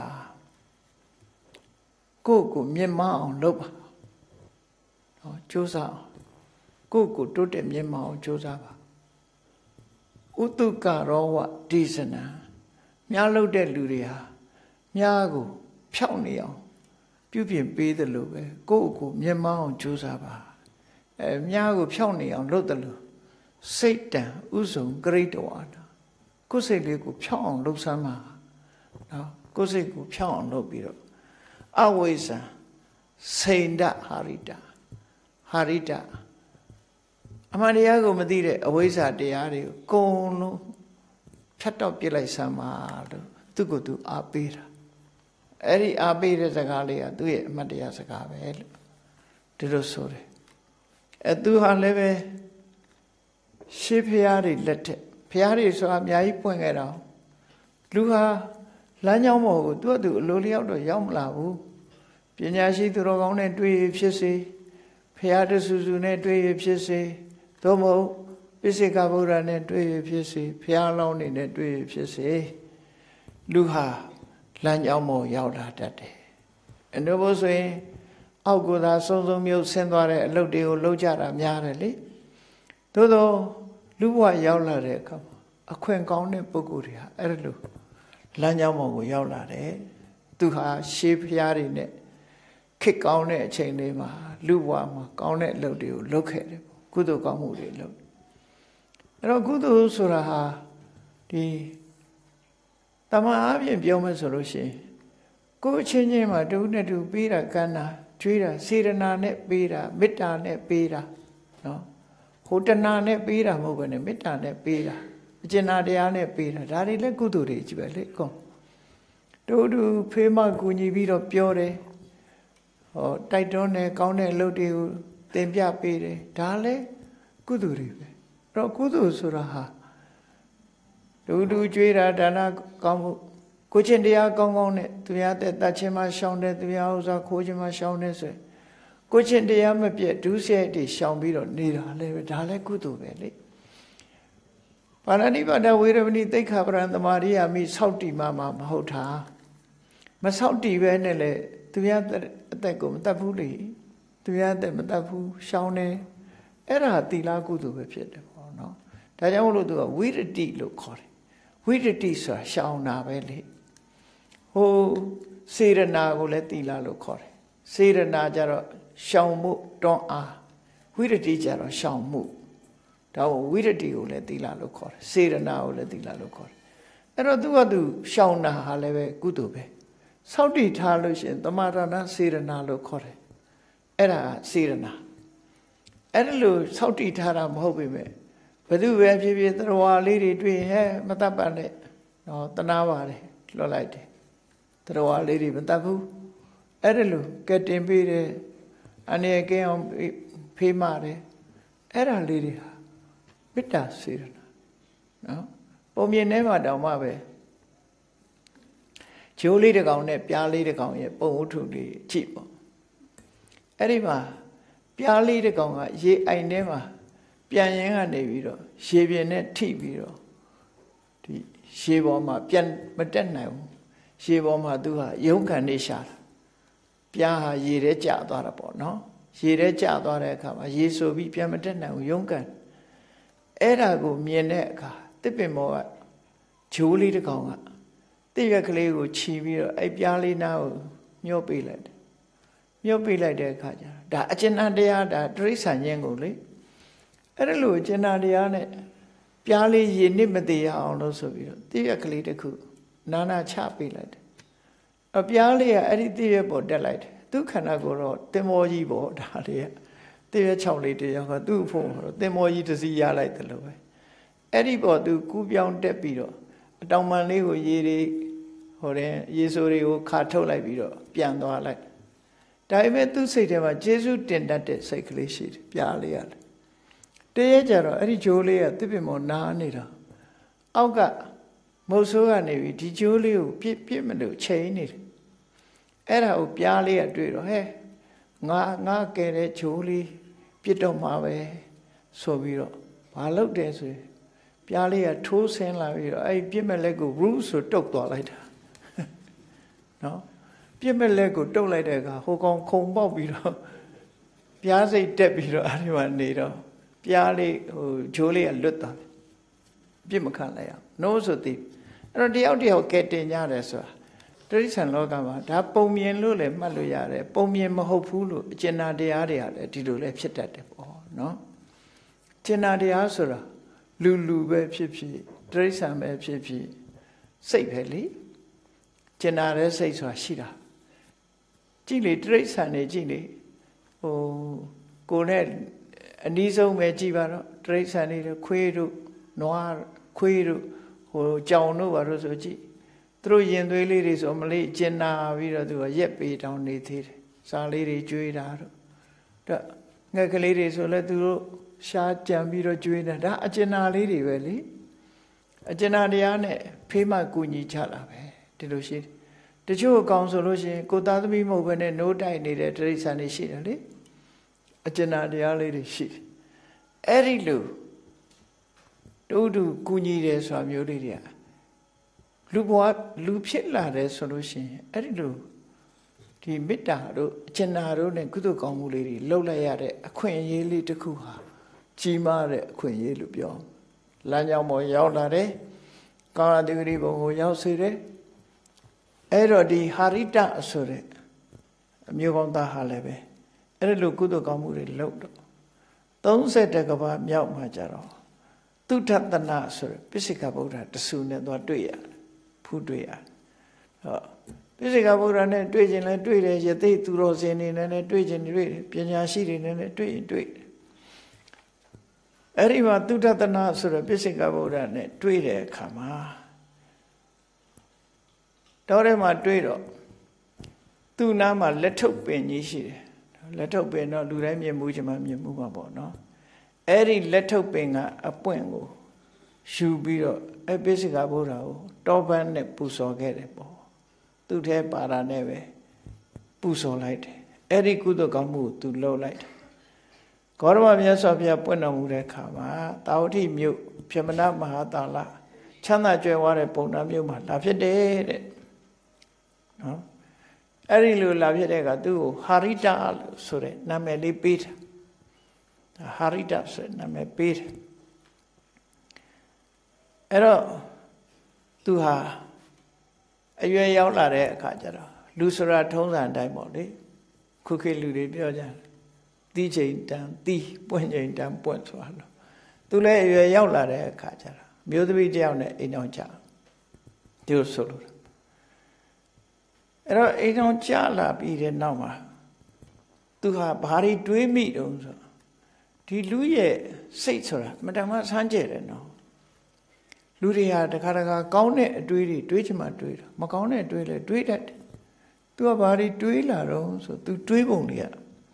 ကိုယ့်ကိုမြင့်မားအောင်လုပ်ပါဟောကြိုးစားကိုယ့်ကိုတိုးတက်မြင့်မားအောင်ကြိုးစားပါဥတုကရောဝဒေသနာမြားလုပ်တဲ့လူတွေဟာမြားကိုဖြောက်နေအောင်ပြုပြင်ပေးတယ်လို့ပဲကိုယ့်ကိုမြင့်မားအောင်ကြိုးစားပါအဲမြားကိုဖြောက်နေအောင်လုပ်တယ်လို့စိတ်တံဥစုံကရိတဝါဒကိုယ်စိတ်လေးကိုဖြောက်အောင်လုပ်စမ်းပါနော်ကိုယ်စိတ်ကိုဖြောက်အောင်လုပ်ပြီးတော့အဝိဇ္ဇာစိဏဟာရိတာဟာရိတာအမှန်တရားကိုမသိတဲ့အဝိဇ္ဇာတရားတွေကိုအကုန်လုံးဖြတ်တော့ပြစ်လိုက်စမ်းပါလို့သူ့ကိုယ်သူအားပေးတာအဲ့ဒီအားပေးတဲ့စကားလေးကသူ့ရဲ့အမှတ်တရားစကားပဲလို့ဒီလိုဆိုတယ်အဲသူဟာလည်းပဲရှေးဖျားတွေလက်ထက်ဖျားတွေဆိုတာအများကြီးပွင့်ခဲ့တော့လူဟာလမ်းကြောင်းပေါ်ကိုသူ့အတူအလိုလျောက်တော့ရောက်မလာဘူးပညာရှိသူတော်ကောင်းနဲ့တွေ့ရဖြစ်စေဖျားတဆူဆူနဲ့တွေ့ရဖြစ်စေသို့မဟုတ်ပိစိကဗုဒ္ဓနဲ့တွေ့ရဖြစ်စေဖျားလောင်းနေနဲ့တွေ့ရဖြစ်စေလူဟာလမ်းကြောင်းပေါ်ရောက်လာတတ်တယ်အနုဘောဆိုရင်အောက်ကသာစုံစုံမြုပ်ဆင်းသွားတဲ့အလုပ်တွေကိုလုပ်ကြတာများတယ်လေသို့သောလူဘဝရောက်လာတဲ့အခါမှာအခွင့်ကောင်းတဲ့ပုဂ္ဂိုလ်တွေဟာအဲ့လိုလမ်းကြောင်းပေါ်ကိုရောက်လာတယ်သူဟာရှေးဖျားတွေနဲ့ခစ်ကောင်းတဲ့အချိန်လေးမှာလူဘဝမှာကောင်းတဲ့အလုပ်တွေကိုလုပ်ခဲ့တယ်ကုသိုလ်ကောင်းမှုတွေလုပ်အဲ့တော့ကုသိုလ်ဆိုတာဟာဒီတမန်အပြင်ပြောမယ်ဆိုလို့ရှိရင်ကိုယ်အချင်းချင်းမှာတူနဲ့တူပေးတာကမ်းတာကျွေးတာစေတနာနဲ့ပေးတာမေတ္တာနဲ့ပေးတာနော်ဟိုတဏနဲ့ပေးတာမဟုတ်ဘဲနဲ့မေတ္တာနဲ့ပေးတာအကျဉ်းတရားနဲ့ပေးတာဒါတွေလည်းကုသိုလ်တွေကြီးပဲလေကောတို့တူဖေးမကူညီပြီးတော့ပြောတယ်ဟောတိုက်တွန်းတယ်ကောင်းတဲ့အလုပ်တွေကိုသင်ပြပေးတယ်ဒါလည်းကုသိုလ်တွေပဲအဲ့တော့ကုသိုလ်ဆိုတာဟာတူတူကျွေးတာဒါနကောင်းမှုကိုချင်းတရားကောင်းကောင်းနဲ့သူများတဲ့တတ်ချင်းမှရှောင်တယ်သူများဥစ္စာခိုးချင်းမှရှောင်တယ်ဆိုရင်ကိုချင်းတရားမပြတ်ဒုစရိုက်တွေရှောင်ပြီးတော့နေတာလေဒါလည်းကုသိုလ်ပဲလေပါဠိပါဒဝေရမဏိသိက္ခာပရံသမာရိယာမိဆောက်တည်မှမမဟုတ်တာမဆောက်တည်ပဲနဲ့လေသူများအသက်ကိုမတတ်ဘူးလေသူများအသက်မတတ်ဘူးရှောင်တယ်အဲ့ဒါသီလကုသိုလ်ပဲဖြစ်တယ်ပေါ့နော်ဒါကြောင့်မလို့သူကဝိရတိလို့ခေါ်တယ်ဝိရတိဆိုတာရှောင်တာပဲလေဟိုစေရနာကိုလည်းသီလလို့ခေါ်တယ်စေရနာကြတော့ရှောင်မှုတွန်းအားဝိရတိကြတော့ရှောင်မှုဒါကိုဝိရတိကိုလည်းသီလလို့ခေါ်တယ်စေရနာကိုလည်းသီလလို့ခေါ်တယ်အဲ့တော့သူကသူရှောင်တာဟာလည်းပဲကုသိုလ်ပဲစောင့်တည်ထားလို့ရှိရင်တမာရဏစေရနာလို့ခေါ်တယ်အဲ့ဒါစေရနာအဲ့ဒါလို့စောင့်တည်ထားတာမဟုတ်ပေမဲ့ဘယ်သူပဲဖြစ်ဖြစ်သရဝါလေးတွေတွေ့ဟဲ့မတတ်ပါနဲ့နော်တနာပါတယ်လွတ်လိုက်တယ်သရဝါလေးတွေမတတ်ဘူးအဲ့ဒါလို့ကဲတင်ပေးတယ်အနေကင်းအောင်ဖေးမတယ်အဲ့ဒါလေးတွေဟာမေတ္တာစေရနာနော်ပုံမြင်ထဲမှာတောင်မှပဲဂျိုးလေးတစ်ကောင်နဲ့ပြားလေးတစ်ကောင်ရဲ့ပုံဝတ္ထုလေးကြည့်ပေါ့အဲ့ဒီမှာပြားလေးတစ်ကောင်ကရေအိုင်ထဲမှာပြန်ရင်ကနေပြီးတော့ရေပြင်နဲ့ထိပြီးတော့ဒီရေပေါ်မှာပြန်မတက်နိုင်ဘူးရေပေါ်မှာသူဟာရုံးခံနေရှာတာပြားဟာရေထဲကျသွားတာပေါ့နော်ရေထဲကျသွားတဲ့အခါမှာရေဆိုပြီးပြန်မတက်နိုင်ဘူးရုံးခံအဲ့ဒါကိုမြင်တဲ့အခါတစ်ပင်မောကဂျိုးလေးတစ်ကောင်ကတစ်ရွက်ကလေးကိုခြီးပြီးတော့အဲ့ပြားလေးနားကိုညှော့ပေးလိုက်တယ်ညှော့ပေးလိုက်တဲ့အခါကျတော့ဒါအကျဉ်းတရားဒါတိရစ္ဆာန်ချင်းကိုလေအဲ့ဒါလို့အကျဉ်းတရားနဲ့ပြားလေးရေနစ်မသေးအောင်လို့ဆိုပြီးတော့တစ်ရွက်ကလေးတစ်ခုနာနာချပေးလိုက်တယ်အပြားလေးကအဲ့ဒီတစ်ရွက်ပေါ်တက်လိုက်တယ်သူခန္ဓာကိုယ်တော့တင်မောကြီးပေါ့ဒါလေးကတစ်ရွက်၆လေးတစ်ယောက်ကသူ့အဖို့တော့တင်မောကြီးတစ်စီးရလိုက်တယ်လို့ပဲအဲ့ဒီပေါ်သူကူးပြောင်းတက်ပြီးတော့အတောင်ပံလေးကိုရေတွေဟိုတဲ့ရေဆိုးတွေကိုခါထုတ်လိုက်ပြီးတော့ပြန်သွားလိုက်ဒါပေမဲ့သူ့စိတ်ထဲမှာကျေးဇူးတင်တတ်တဲ့စိတ်ကလေးရှိတယ်ပြားလေးရတယ်တရေကြတော့အဲ့ဒီဂျိုးလေးကတစ်ပင်မောနားနေတာအောက်ကမုတ်ဆိုးကနေပြီးဒီဂျိုးလေးကိုပြစ်ပြစ်မလို့ချိန်နေတယ်အဲ့ဒါကိုပြားလေးကတွေ့တော့ဟဲ့ငါငါကဲတဲ့ဂျိုးလေးပြစ်တော့မှာပဲဆိုပြီးတော့ဘာလုပ်တယ်ဆိုရင်ပြားလေးကထိုးဆင်းလာပြီးတော့အဲ့ပြစ်မဲ့လက်ကို rule ဆိုတုတ်သွားလိုက်တာနော်ပြစ်မဲ့လက်ကိုတုတ်လိုက်တဲ့အခါဟိုကောင်ခုံပေါက်ပြီးတော့ပြားစိတ်တက်ပြီးတော့အဲ့ဒီမှာနေတော့ပြားလေးဟိုဂျိုးလေးကလွတ်သွားတယ်ပြစ်မခံလိုက်အောင်နိုးဆိုသည်အဲ့တော့တယောက်တယောက်ကဲတင်ကြတယ်ဆိုတာတိရစ္ဆာန်လောကမှာဒါပုံမြင်လို့လည်းမှတ်လို့ရတယ်ပုံမြင်မဟုတ်ဘူးလို့အကျဉ်းတရားတွေကလည်းဒီလိုလည်းဖြစ်တတ်တယ်ပေါ့နော်ကျဉ်းတရားဆိုတာလူလူပဲဖြစ်ဖြစ်တိရစ္ဆာန်ပဲဖြစ်ဖြစ်စိတ်ပဲလေကျဉ်းတဲ့စိတ်ဆိုတာရှိတာကြည့်လေတိရစ္ဆာန်တွေကြည့်လေဟိုကိုယ်နဲ့အနည်းဆုံးပဲကြည့်ပါတော့တိရစ္ဆာန်တွေခွေးတို့နွားခွေးတို့ဟိုကြောင်တို့ဘာလို့ဆိုကြည့်သူတို့ရင်သွေးလေးတွေဆိုမလေးကျင်နာပြီးတော့သူကရက်ပေးတောင်းနေသေးတယ်စားလေးတွေကျွေးတာတို့တော့ငှက်ကလေးတွေဆိုလဲသူတို့ရှားကြံပြီးတော့ကျွေးတာဒါအကျဉ်းနာလေးတွေပဲလေအကျဉ်းနာတရားနဲ့ဖေးမှကူညီချတာပဲဒီလိုရှိတယ်တချို့အကောင်ဆိုလို့ရှိရင်ကိုသားသမီးမဟုတ်ဘဲနဲ့နိုးတိုက်နေတဲ့တိရစ္ဆာန်တွေရှိတယ်လေအကျဉ်းနာတရားလေးတွေရှိတယ်အဲ့ဒီလိုတူတူကူညီတယ်ဆိုတာမျိုးလေးတွေကလူဘဝလူဖြစ်လာတယ်ဆိုလို့ရှိရင်အဲ့ဒီလိုဒီမေတ္တာတို့အကျဉ်းနာတို့နဲ့ကုသိုလ်ကောင်းမှုလေးတွေလှုပ်လိုက်ရတဲ့အခွင့်အရေးလေးတစ်ခုဟာကြီးမားတဲ့အခွင့်အရေးလို့ပြောလမ်းကြောင်းပေါ်ရောက်လာတယ်ကာယတိဂရိဘုံကိုရောက်စေတယ်အဲ့တော့ဒီဟာရိတဆိုတဲ့အမျိုးကောင်းသားဟာလည်းပဲအဲ့ဒီလိုကုသိုလ်ကောင်းမှုတွေလုပ်တော့သုံးဆယ်တကဘာမြောက်မှာကြတော့သုထတနာဆိုရပိစိကဗုဒ္ဓတဆူနဲ့သွားတွေ့ရတယ်ဖူးတွေ့ရတယ်ဟောပိစိကဗုဒ္ဓနဲ့တွေ့ခြင်းလဲတွေ့တယ်ယသိသူတော်စင်နေနဲ့လည်းတွေ့ခြင်းတွေ့တယ်ပညာရှိတွေနဲ့လည်းတွေ့ရင်တွေ့တယ်အဲ့ဒီမှာသုထတနာဆိုရပိစိကဗုဒ္ဓနဲ့တွေ့တဲ့အခါမှာတော့ထဲမှာတွေ့တော့သူ့နားမှာလက်ထုတ်ပင်ကြီးရှိတယ်လက်ထုတ်ပင်တော့လူတိုင်းမြင်မှုချင်မှမြင်မှုပါပေါ့နော်အဲ့ဒီလက်ထုတ်ပင်ကအပွင့်ကိုရှူပြီးတော့အဲပိစိကဗုဒ္ဓကိုတောပန်းနဲ့ပူဇော်ခဲ့တယ်ပေါ့သူထဲပါတာနဲ့ပဲပူဇော်လိုက်တယ်အဲ့ဒီကုသိုလ်ကောင်းမှုကိုသူလုပ်လိုက်တယ်ဂေါရမမြတ်စွာဘုရားပွင့်တော်မူတဲ့အခါမှာတာဝတိမြို့ပြမနာမဟာတာလချမ်းသာကြွယ်ဝတဲ့ပုံနာမြို့မှာလာဖြစ်တယ်တဲ့နော်အဲ့ဒီလိုလာဖြစ်တဲ့ကသူ့ကိုဟာရိတလို့ဆိုတဲ့နာမည်လေးပေးတာဟာရိတဆိုတဲ့နာမည်ပေးတယ်အဲ့တော့သူဟာအရွယ်ရောက်လာတဲ့အခါကျတော့လူဆိုတာထုံးစံအတိုင်းပေါ့လေခုခေတ်လူတွေပြောကြတယ်တီးချိန်တန်တီးပွင့်ချိန်တန်ပွင့်ဆိုတာလို့သူလည်းအရွယ်ရောက်လာတဲ့အခါကျတော့မျိုးသမီးတယောက်နဲ့အိမ်တော်ကြဒီလိုဆိုလို့အဲ့တော့အိမ်တော်ကြလာပြီးတဲ့နောက်မှာသူဟာဘာတွေတွေးမိတုံးဆိုဒီလူရဲ့စိတ်ဆိုတာမတမဆန်းကျဲတယ်နော်လူတွေဟာတခါတခါကောင်းတဲ့အတွေးတွေတွေးချင်မှတွေးတာမကောင်းတဲ့အတွေးလည်းတွေးတတ်တယ်သူကဘာတွေတွေးလာတော့ဆိုသူတွေးပုံတွေကဣ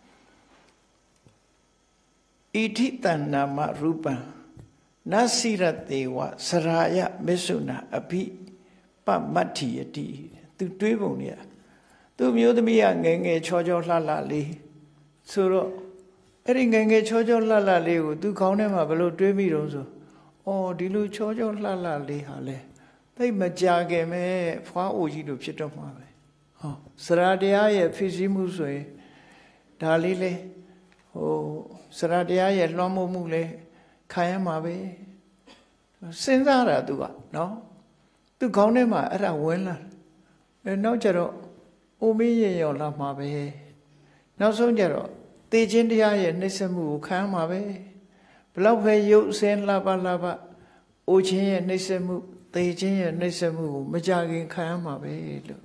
တိတဏ္ဏမရူပံနစိရတေဝစရာယမစ္ဆုနာအဘိပမတ္ထိယတိသူတွေးပုံတွေကသူမျိုးသမီးကငယ်ငယ်ချောချောလှလှလေးဆိုတော့အဲ့ဒီငယ်ငယ်ချောချောလှလှလေးကိုသူခေါင်းထဲမှာဘယ်လိုတွေးမိတော့ဆိုအော်ဒီလိုချောချောလှလှလေးဟာလေသိမကြခင်ပဲဖွားအိုကြီးလိုဖြစ်တော့မှာပဲဟောစရာတရားရဲ့ဖြစ်စည်းမှုဆိုရင်ဒါလေးလေဟိုစရာတရားရဲ့လွှမ်းမိုးမှုလေခံရမှာပဲစဉ်းစားတာသူကနော်သူခေါင်းထဲမှာအဲ့ဒါဝင်လာတယ်နောက်ကျတော့အိုမင်းရင်ရောလာမှာပဲနောက်ဆုံးကျတော့တေခြင်းတရားရဲ့နှိမ့်ဆက်မှုကိုခံရမှာပဲဘလောက်ပဲရုပ်ဆင်းလှပလှပအိုခြင်းရဲ့နှိမ့်ဆက်မှုတေခြင်းရဲ့နှိမ့်ဆက်မှုကိုမကြခင်ခံရမှာပဲလို့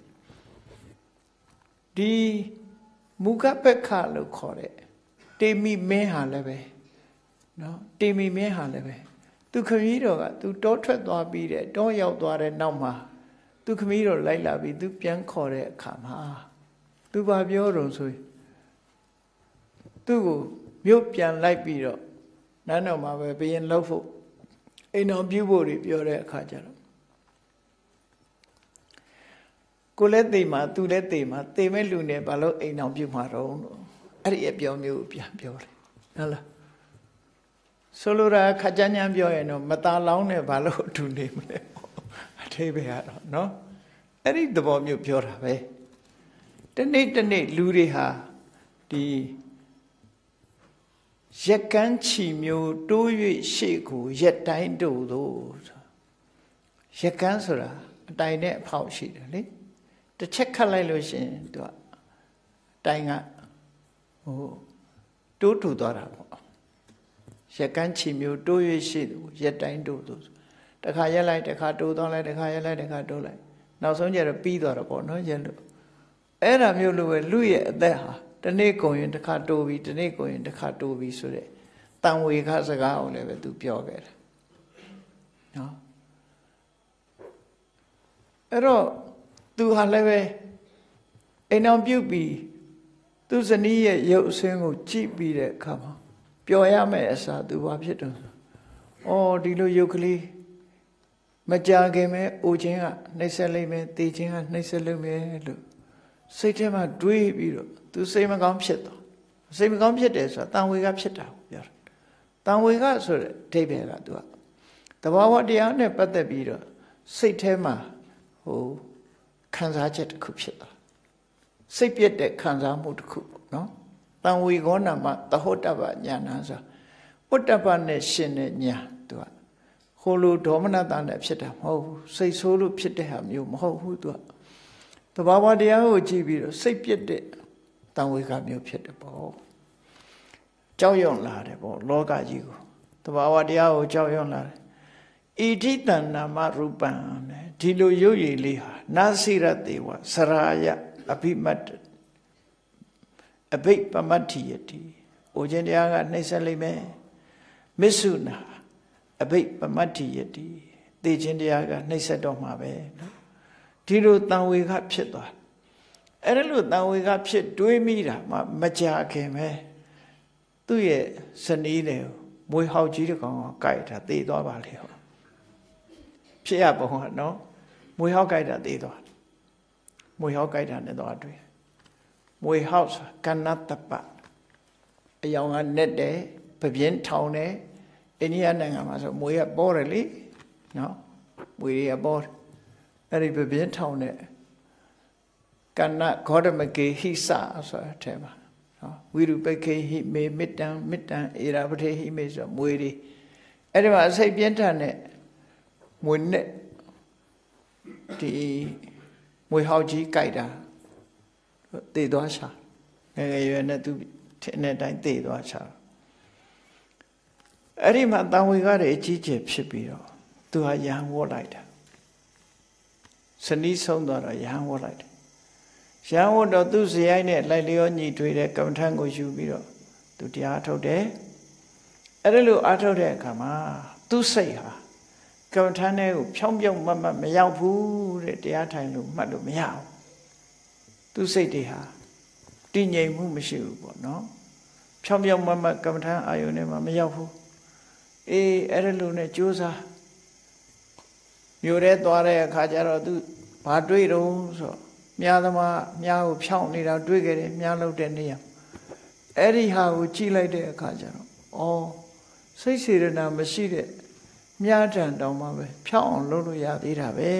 ဒီမူကပက္ခလို့ခေါ်တဲ့တေမိမင်းဟာလည်းပဲနော်တေမိမင်းဟာလည်းပဲသူခမည်းတော်ကသူတောထွက်သွားပြီးတဲ့တောရောက်သွားတဲ့နောက်မှာသူခမည်းတော်လိုက်လာပြီးသူပြန်ခေါ်တဲ့အခါမှာသူဘာပြောတော့ဆိုရင်သူ့ကိုမြို့ပြန်လိုက်ပြီးတော့နန်းတော်မှာပဲဘုရင်လှုပ်ဖို့အိမ်တော်ပြုဖို့တွေပြောတဲ့အခါကျတော့ကိုလည်းသိမှာသူလည်းသိမှာသိမဲ့လူနဲ့ဘာလို့အိမ်တော်ပြုမှာတော့လို့အဲ့ဒီအပြောမျိုးပြန်ပြောတယ်ဟုတ်လားဆိုလိုတာခကြမ်းကြမ်းပြောရင်တော့မตาလောင်းနဲ့ဘာလို့အထူနေမလဲအထိပ္ပယ်ကတော့နော်အဲ့ဒီသဘောမျိုးပြောတာပဲတနေ့တနေ့လူတွေဟာဒီရက်ကန်းချီမျိုးတိုး၍ရှေ့ကိုရက်တိုင်းတို့သောရက်ကန်းဆိုတာအတိုင်နဲ့အဖောက်ရှိတယ်လေတစ်ချက်ခတ်လိုက်လို့ရှိရင်သူကတိုင်ကဟိုတိုးထူသွားတာပေါ့ရက်ကန်းချီမျိုးတိုး၍ရှေ့ကိုရက်တိုင်းတို့သောတခါရက်လိုက်တခါတိုးသွားလိုက်တခါရက်လိုက်တခါတိုးလိုက်နောက်ဆုံးကျတော့ပြီးသွားတော့ပေါ့နော်ရက်လို့အဲ့ဒါမျိုးလိုပဲလူရဲ့အသက်ဟာတနေ့ကုန်ရင်တစ်ခါတိုးပြီးတနေ့ကုန်ရင်တစ်ခါတိုးပြီးဆိုတဲ့တန်ဝေခစကားအောင်လည်းပဲသူပြောခဲ့တယ်နော်အဲ့တော့သူဟာလည်းပဲအိမ်အောင်ပြုတ်ပြီးသူဇနီးရဲ့ရုပ်အဆင်းကိုကြည့်ပြီးတဲ့အခါမှာပျော်ရမယ်အစားသူဘာဖြစ်တော့အော်ဒီလိုရုပ်ကလေးမကြခင်ပဲအိုခြင်းကနှိမ့်ဆက်လိမ့်မယ်တေခြင်းကနှိမ့်ဆက်လိမ့်မယ်လို့စိတ်ထဲမှာတွေးပြီးတော့သူစိတ်မကောင်းဖြစ်သွားစိတ်မကောင်းဖြစ်တယ်ဆိုတာတန်ဝေကဖြစ်တာကိုပြောတာတန်ဝေကဆိုတဲ့အဓိပ္ပာယ်ကသူကတဘာဝတရားနဲ့ပတ်သက်ပြီးတော့စိတ်ထဲမှာဟိုခံစားချက်တစ်ခုဖြစ်သွားစိတ်ပြည့်တဲ့ခံစားမှုတစ်ခုပေါ့နော်တန်ဝေကောနာမသဟုတ်တပ္ပညာနာဆိုဥတ္တပ္ပနဲ့ရှင်တဲ့ညာသူကဟိုလိုဒေါမနတနဲ့ဖြစ်တာမဟုတ်ဘူးစိတ်ဆိုးလို့ဖြစ်တဲ့ဟာမျိုးမဟုတ်ဘူးသူကတဘာဝတရားကိုကြည့်ပြီးတော့စိတ်ပြည့်တဲ့တန်ဝေကမျိုးဖြစ်တယ်ပေါ့ကြောက်ရွံ့လာတယ်ပေါ့လောကကြီးကိုတဘာဝတရားကိုကြောက်ရွံ့လာတယ်ဣတိတဏ္ဏမရူပံဒီလိုရုပ်ရည်လေးဟာနာစိရတေဝစရာယအဘိမတ္တအဘိပမတ္ထိယတိအိုခြင်းတရားကနှိမ့်ဆက်လိမ့်မယ်မစ္ဆုနာအဘိပမတ္ထိယတိသိခြင်းတရားကနှိမ့်ဆက်တော့မှာပဲနော်ဒီလိုတန်ဝေကဖြစ်သွားအဲ့ဒါလို့တန်ဝေကဖြစ်တွေးမိတာမှမကြခင်ပဲသူ့ရဲ့ဇနီးနဲ့မွေးဟောက်ကြီးတကောင်ကကြိုက်တာသေသွားပါလေဟောဖြစ်ရပုံကနော်မွေဟောက်ကြိုက်တာသေးသွားမွေဟောက်ကြိုက်တာနဲ့တော့တွေ့မွေဟောက်ကဏ္ဍတပအယောင်ကနဲ့တယ်ပပြင်းထောင်တယ်အိန္ဒိယနိုင်ငံမှာဆိုမွေကပေါ်တယ်လေနော်မွေရပေါ်အဲ့ဒီပပြင်းထောင်တဲ့ကဏ္ဍဂေါတမကေဟိစဆိုတဲ့အထဲမှာနော်ဝိရုပခေဟိမေမေတ္တံမေတ္တံဧရာပထေဟိမေဆိုမွေတွေအဲ့ဒီမှာအစိတ်ပြင်းထန်တဲ့မွေနဲ့ဒီမွေဟောက်ကြီးကြိုက်တာတည်သွားရှာငယ်ငယ်ရွယ်နဲ့သူထင်းတဲ့အတိုင်းတည်သွားရှာအဲ့ဒီမှာတန်ဝေကတွေအကြီးကျယ်ဖြစ်ပြီးတော့သူဟာရဟန်းဝေါ်လိုက်တာစနီးဆုံးသွားတော့ရဟန်းဝေါ်လိုက်တယ်ရဟန်းဝေါ်တော့သူ့ဇယိုင်းနဲ့လိုက်လျောညီထွေတဲ့ကမ္မထံကိုယူပြီးတော့သူတရားထုတ်တယ်အဲ့ဒါလို့အားထုတ်တဲ့အခါမှာသူ့စိတ်ဟာကမ္မထံထဲကိုဖြောင်းပြုံးမတ်မတ်မရောက်ဘူးတဲ့တရားထိုင်လို့မှတ်လို့မရဘူးသူစိတ်တွေဟာတည်ငြိမ်မှုမရှိဘူးပေါ့နော်ဖြောင်းပြုံးမတ်မတ်ကမ္မထံအာယုန်ထဲမှာမရောက်ဘူးအေးအဲ့ဒါလို့နဲ့ကြိုးစားမြို့ထဲသွားတဲ့အခါကျတော့သူဘာတွေ့တော့ဆိုမြားသမားမြားကိုဖြောင်းနေတာတွေ့ခဲ့တယ်မြားလောက်တဲ့နေရာအဲ့ဒီဟာကိုကြည့်လိုက်တဲ့အခါကျတော့ဩစိတ်စေရနာမရှိတဲ့မြားတန်တောင်မှပဲဖြောင်းအောင်လုပ်လို့ရသေးတာပဲ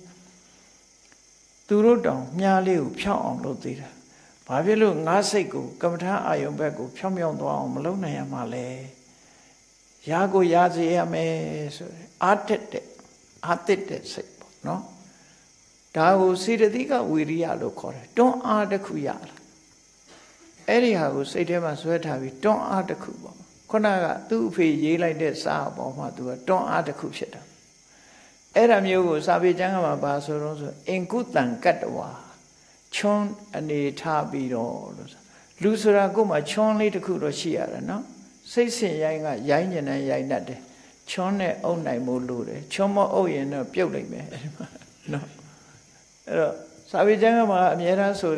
သူတို့တောင်မြားလေးကိုဖြောင်းအောင်လုပ်သေးတာဘာဖြစ်လို့ငါးစိတ်ကိုကမ္မထာအာယုံဘက်ကိုဖြောင်းဖြောင်းသွားအောင်မလုပ်နိုင်ရမှာလဲရာကိုရာစေရမယ်ဆိုရယ်အာတက်တဲ့အာတက်တဲ့စိတ်ပေါ့နော်ဒါကိုစေတသိကဝီရိယလို့ခေါ်တယ်တွန်းအားတစ်ခုရလာအဲ့ဒီဟာကိုစိတ်ထဲမှာဆွဲထားပြီးတွန်းအားတစ်ခုပေါ့ခုနကသူ့အဖေရေးလိုက်တဲ့စာအပေါ်မှာသူကတွန်းအားတစ်ခုဖြစ်တာအဲ့ဒါမျိုးကိုစာပေကျမ်းကမှာပါဆိုတော့ဆိုအင်ကုတံကတ္တဝါချွန်းအနေထားပြီးတော့လို့လူဆိုတာကိုယ်မှာချွန်းလေးတစ်ခုတော့ရှိရတယ်နော်စိတ်ဆင်ရိုင်းကရိုင်းညင်နဲ့ရိုင်းတတ်တယ်ချွန်းနဲ့အုပ်နိုင်မှုလို့တယ်ချွန်းမအုပ်ရင်တော့ပြုတ်လိုက်မယ်နော်အဲ့တော့စာပေကျမ်းကမှာအများအားဆို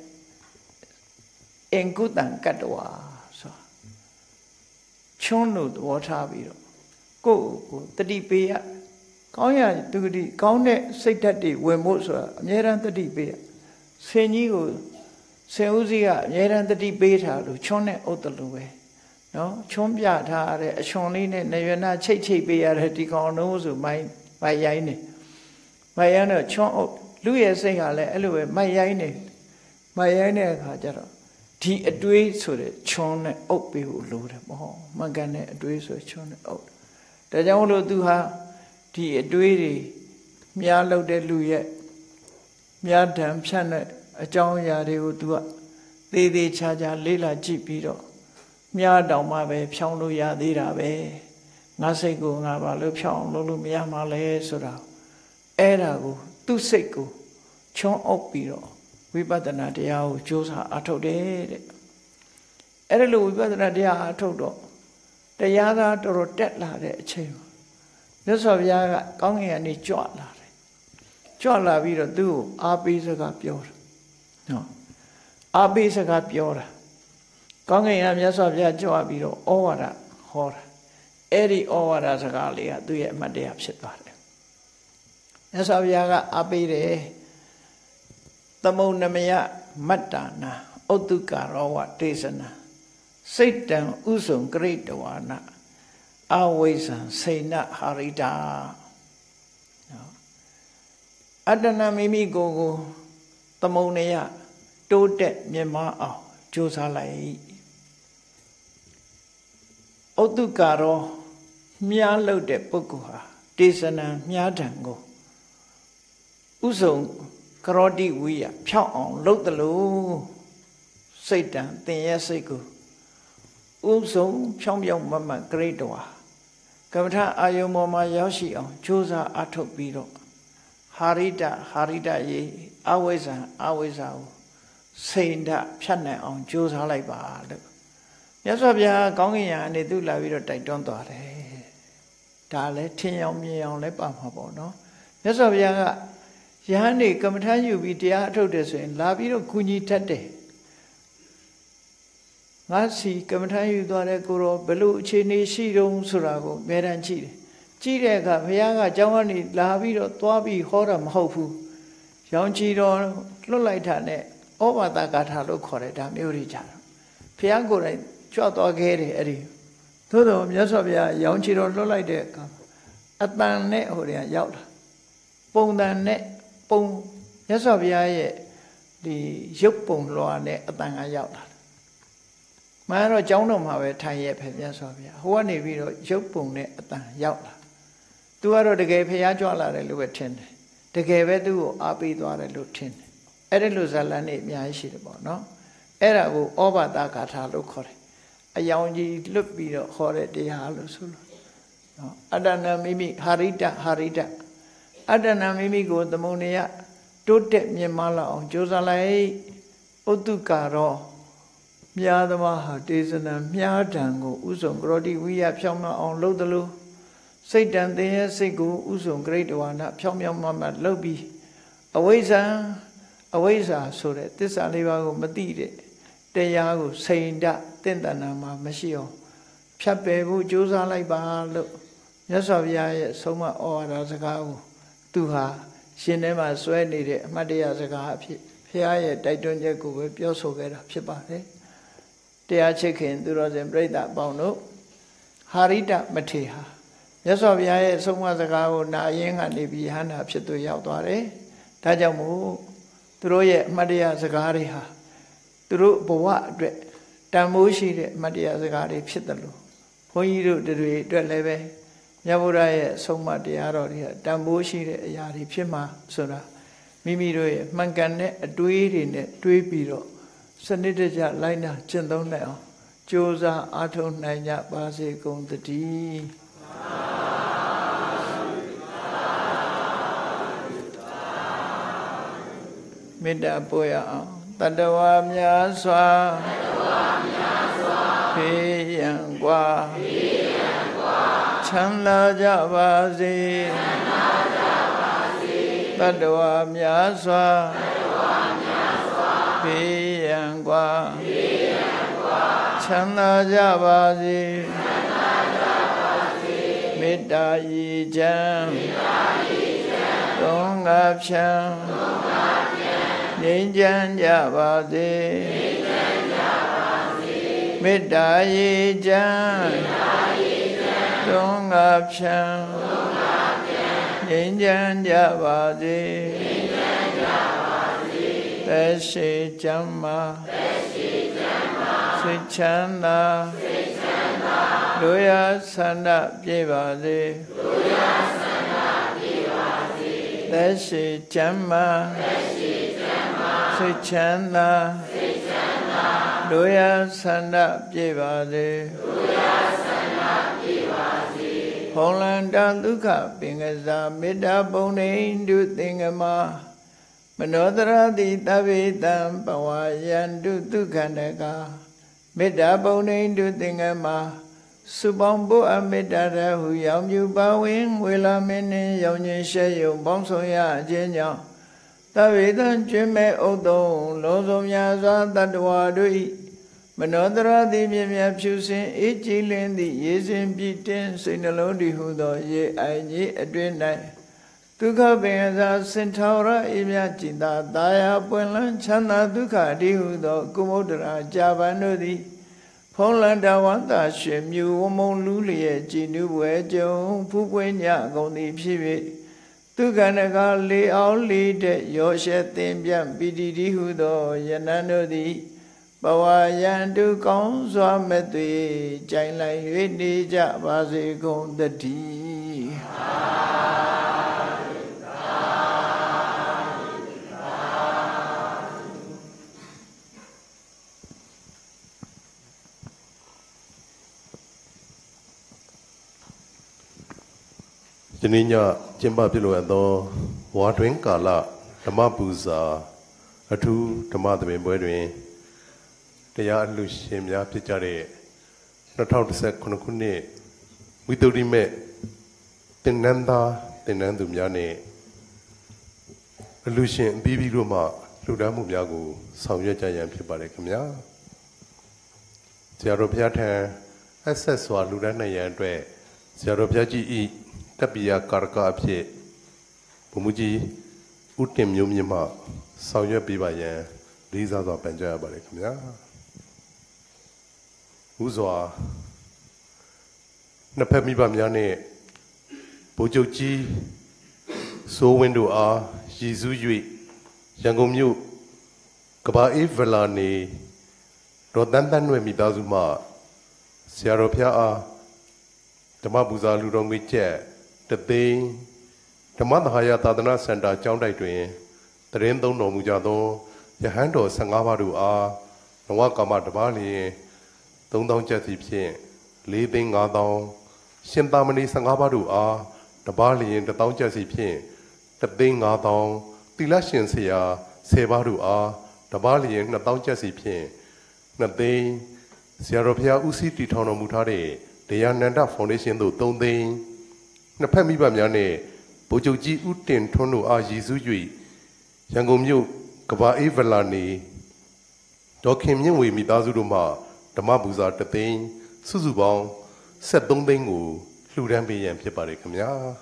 တဲ့အင်ကုတံကတ္တဝါဆိုချွန်းလို့သဘောထားပြီးတော့ကိုယ့်ကိုတတိပေးရကောင်းရသူတိကောင်းတဲ့စိတ်ဓာတ်တွေဝင်ဖို့ဆိုတာအများအားတတိပေးရဆင်ကြီးကိုဆင်ဦးစီးကအများအားတတိပေးထားလို့ချွန်းနဲ့အုပ်တယ်လို့ပဲနော်ချွန်းပြထားရတဲ့အချွန်လေးနဲ့နေရနာချိတ်ချိတ်ပေးရတဲ့ဒီကောင်လုံးဆိုမိုင်းမိုက်ရိုင်းနေမိုက်ရိုင်းတော့ချွန်းအုပ်လူရဲ့စိတ်ဟာလည်းအဲ့လိုပဲမိုက်ရိုင်းနေမိုက်ရိုင်းတဲ့အခါကျတော့ဒီအတွေးဆိုတဲ့ချွန်းနဲ့အုပ်ပေးဖို့လိုတယ်ပေါ့မှန်ကန်တဲ့အတွေးဆိုချွန်းနဲ့အုပ်ဒါကြောင့်လို့သူဟာဒီအတွေးတွေမြားလောက်တဲ့လူရဲ့မြားတံဖြတ်တဲ့အကြောင်းအရာတွေကိုသူကသေးသေးချာချာလေ့လာကြည့်ပြီးတော့မြားတောင်မှပဲဖြောင်းလို့ရသေးတာပဲငါစိတ်ကိုငါဘာလို့ဖြောင်းအောင်လုပ်လို့မရမှာလဲဆိုတာအဲ့ဒါကိုသူ့စိတ်ကိုချွန်းအုပ်ပြီးတော့ဝိပဿနာတရားကိုကြိုးစားအထုတ်တယ်တဲ့အဲ့ဒါလိုဝိပဿနာတရားအထုတ်တော့တရားသားတော်တော်တက်လာတဲ့အချိန်မှာမြတ်စွာဘုရားကကောင်းကင်ကနေကြွလာတယ်ကြွလာပြီးတော့သူ့ကိုအားပေးစကားပြောတယ်နော်အားပေးစကားပြောတာကောင်းကင်ကမြတ်စွာဘုရားကြွပြီးတော့ဩဝါဒဟောတာအဲ့ဒီဩဝါဒစကားလေးကသူ့ရဲ့အမတ်တရားဖြစ်သွားတယ်မြတ်စွာဘုရားကအားပေးတယ်သမုန်နမယမတ္တနာဥတုကရောဝတေသနာစိတ်တံဥဆုံကရိတဝါနအဝိဇ္ဇံစိဏဟာရိတာအတ္တနာမိမိကိုယ်ကိုသမုန်နယတိုးတက်မြင့်မားအောင်ကြိုးစားလိုက်ဥတုကရောမြားလို့တဲ့ပုဂ္ဂိုလ်ဟာတေသနာမြားတံကိုဥဆုံကရောတိဝိယဖြောက်အောင်လုပ်တယ်လို့စိတ်တံသင်ရဲ့စိတ်ကိုဥဆုံဖြောင်းပြောင်းမမတ်ဂရိတဝါကမ္မထအာယုံပေါ်မှာရောက်ရှိအောင်ကြိုးစားအထုတ်ပြီးတော့ဟာရိတဟာရိတရေအဝိဇ္ဇံအဝိဇ္ဇာကိုစိန်ဓာဖြတ်နိုင်အောင်ကြိုးစားလိုက်ပါလို့မြတ်စွာဘုရားကောင်းကင်ယံအနေသူလာပြီးတော့တိုက်တွန်းသွားတယ်ဒါလည်းထင်အောင်မြင်အောင်လည်းပါမှာပေါ့နော်မြတ်စွာဘုရားကယဟန်နေကမ္မထမ်းယူပြီးတရားအထုတ်တယ်ဆိုရင်လာပြီးတော့ကုညီတတ်တယ်ငါစီကမ္မထမ်းယူသွားတဲ့ကိုရောဘယ်လိုအခြေအနေရှိတုံးဆိုတာကိုအများတန်းကြည့်တယ်ကြည့်တဲ့အခါဘုရားကကျောင်းကနေလာပြီးတော့သွားပြီးဟောတာမဟုတ်ဘူးရောင်ချီတော်လွတ်လိုက်တာနဲ့ဩဘာသဂါထာလို့ခေါ်တယ်ဒါမျိုးတွေကြတော့ဘုရားကိုယ်တိုင်ကြွသွားခဲ့တယ်အဲ့ဒီသို့တော်မြတ်စွာဘုရားရောင်ချီတော်လွတ်လိုက်တဲ့အခါအတန်နဲ့ဟိုတွေကရောက်လာပုံတန်နဲ့ပုံမြတ်စွာဘုရားရဲ့ဒီရုပ်ပုံလွှာနဲ့အတန်ကရောက်လာမှန်တော့ကျောင်းတော်မှာပဲထိုင်ရဲ့ပဲမြတ်စွာဘုရားဟိုကနေပြီးတော့ရုပ်ပုံနဲ့အတန်ရောက်လာသူကတော့တကယ်ဖျားကြွလာတယ်လို့ပဲထင်တယ်တကယ်ပဲသူ့ကိုအားပေးသွားတယ်လို့ထင်တယ်အဲ့ဒီလိုဇာလန်နေအများကြီးရှိတယ်ပေါ့နော်အဲ့ဒါကိုဩဘာသဂါထာလို့ခေါ်တယ်အယောင်ကြီးလွတ်ပြီးတော့ခေါ်တဲ့တရားလို့ဆိုလို့နော်အတ္တနာမိမိဟာရိတဟာရိတအတ္တနာမိမိကိုသမုန်နေယတိုးတက်မြင့်မားလာအောင်ကြိုးစားလိုက်ဥတ္တကာရောမြာသမားဟာတေဇနံမြားတံကိုဥဆောင်ကရောတိဝိယဖြောင်းမအောင်လုပ်တယ်လို့စိတ်တန်သင်ရဲ့စိတ်ကိုဥဆောင်ဂရိတဝါနာဖြောင်းဖြောင်းမမလုပ်ပြီးအဝိဇ္ဇာအဝိဇ္ဇာဆိုတဲ့သစ္စာလေးပါးကိုမသိတဲ့တရားကိုစိန်တတင့်တဏ္ဍာမှာမရှိအောင်ဖြတ်ပယ်ဖို့ကြိုးစားလိုက်ပါလို့မြတ်စွာဘုရားရဲ့ဆုံးမဩဝါဒစကားကိုသူဟာရှင်ထဲမှာစွဲနေတဲ့အမှတ်တရစကားအဖြစ်ဘုရားရဲ့တိုက်တွန်းချက်ကိုပဲပြောဆိုခဲ့တာဖြစ်ပါတယ်တရားချစ်ခင်သူတော်စင်ပြိဿအပေါင်းတို့ဟာရိတမထေဟာမြတ်စွာဘုရားရဲ့ဆုံးမစကားကိုနာရင်းကနေပြီးဟန္တာဖြစ်သူရောက်သွားတယ်ဒါကြောင့်မို့သူတို့ရဲ့အမှတ်တရစကားတွေဟာသူတို့ဘဝအတွက်တန်ဖိုးရှိတဲ့အမှတ်တရစကားတွေဖြစ်တယ်လို့ဘုန်းကြီးတို့တွေအတွက်လည်းပဲမြတ်ဗုဒ္ဓရဲ့ဆုံးမတရားတော်တွေကတန်ဖိုးရှိတဲ့အရာတွေဖြစ်မှာဆိုတာမိမိတို့ရဲ့မှန်ကန်တဲ့အတွေးတွေနဲ့တွေးပြီးတော့စနစ်တကျလိုက်နာကျင့်သုံးနိုင်အောင်ကြိုးစားအားထုတ်နိုင်ကြပါစေကုန်သတည်းမေတ္တာပို့ရအောင်တတဝါများစွာဖေးရန်กว่าချမ်းသာကြပါစေတတဝါများစွာဖေးရန်กว่าချမ်းသာကြပါစေမေတ္တာဤချမ်းသုံးငါဖြံငြိမ်းချမ်းကြပါစေမေတ္တာဤချမ်းသုံးငါဖြံငြိမ်းချမ်းကြပါစေသက်ရှိချမ်းသာစိတ်ချမ်းသာလူရဆန္ဒပြေပါစေသက်ရှိချမ်းသာစိတ်ချမ်းသာလူရဆန္ဒပြေပါစေဖုံးလန္တဒုက္ခပင်ကစားမေတ္တာပုံနေတုသင်္ကမမနောတရတိတဗ္ဗေတံပဝါယန္တုဒုက္ခန္တကမေတ္တာပုံနေတုသင်္ကမစုပေါင်းဖို့အမေတ္တာရဟုရောင်မြူပါဝင်ဝေလာမင်းနှင့်ရောင်ခြင်းရှဲယုံပေါင်းဆောင်ရခြင်းကြောင့်တဗ္ဗေတံကျွမ်းမဲ့ဥဒ္ဒုံလုံးစုံများစွာတတ္တဝါတို့၏မနောတရတိမြင်မြဖြူစင်အေးကြည်လင်းသည့်ရေစင်ပြည့်တင်းစိတ်နှလုံးတည်ဟုသောရေအိုင်ကြီးအတွင်၌ဒုက္ခပင်အစာစင်ထောရအေးမြจิตာတာယာပွင့်လန်းချမ်းသာဒုက္ခတည်ဟုသောကုမုဒ္ဒရာကြာပန်တို့သည်ဖုံးလန္တဝန္တာရွှေမြူဝမုံလူလျက်ကြည်နူးပွဲကြုံဖူးပွင့်ညကုန်သည်ဖြစ်၍ဒုက္ခနကလေအောင်လေးတဲ့ရောရှဲသင်ပြပီတိတိဟုသောယနံတို့သည်ဘဝယန္တုကောင်းစွာမဲ့သွေကြိုင်လိုက်၍နေကြပါစေကုန်သတည်းဒီနေ့ညကျင်းပပြုလုပ်သောဝါတွင်ကာလဓမ္မပူဇာအထူးဓမ္မသဘင်ပွဲတွင်တရားအလှရှင်များဖြစ်ကြတဲ့နှစ်ထောင်တစ်ဆယ်ခုနှစ်ခုနှစ်ဝိသုဒ္ဓိမဲ့တင်နန်းသားတင်နန်းသူများနဲ့အလှရှင်အသီးသီးတို့မှလှူဒါန်းမှုများကိုဆောင်ရွက်ကြရန်ဖြစ်ပါတယ်ခင်ဗျာဆရာတော်ဘုရားထံအဆက်စွာလှူဒါန်းနိုင်ရန်အတွက်ဆရာတော်ဘုရားကြီးဤ Tapia Karka Pie Pumuji Utim Yumima Sauya Pibayan Lisa of Panja Barikamia Uzwa Napemi Bamiane Bojoji So window are Jizui Yangomu Kaba Evelani Rodandan Wemidazuma Siaropia Tamabuza Ludomiche The Day Tamadhaya Tadana Santa Chowdai Twin The Rendo no Mujado Yahando Sangavaru are Nawakama Dabali Don't down Jessy Leading Adon Shintamani Sangavaru are the Bali and the Down Jessy Pin The Ding Adon Dilation Sia Sevaru are the Bali and the Down Jessy Pin The Day Siaropia Usi Titono Mutare The Yananda Foundation do Don't they The Pemi Bamiane Bojoji Utin Tono A Jizui Yangomu Kaba Evelani Dokim Yui Midazuruma The Mabuza the Thing Suzubong Set Don't Dingu Lurambi and Piparikamia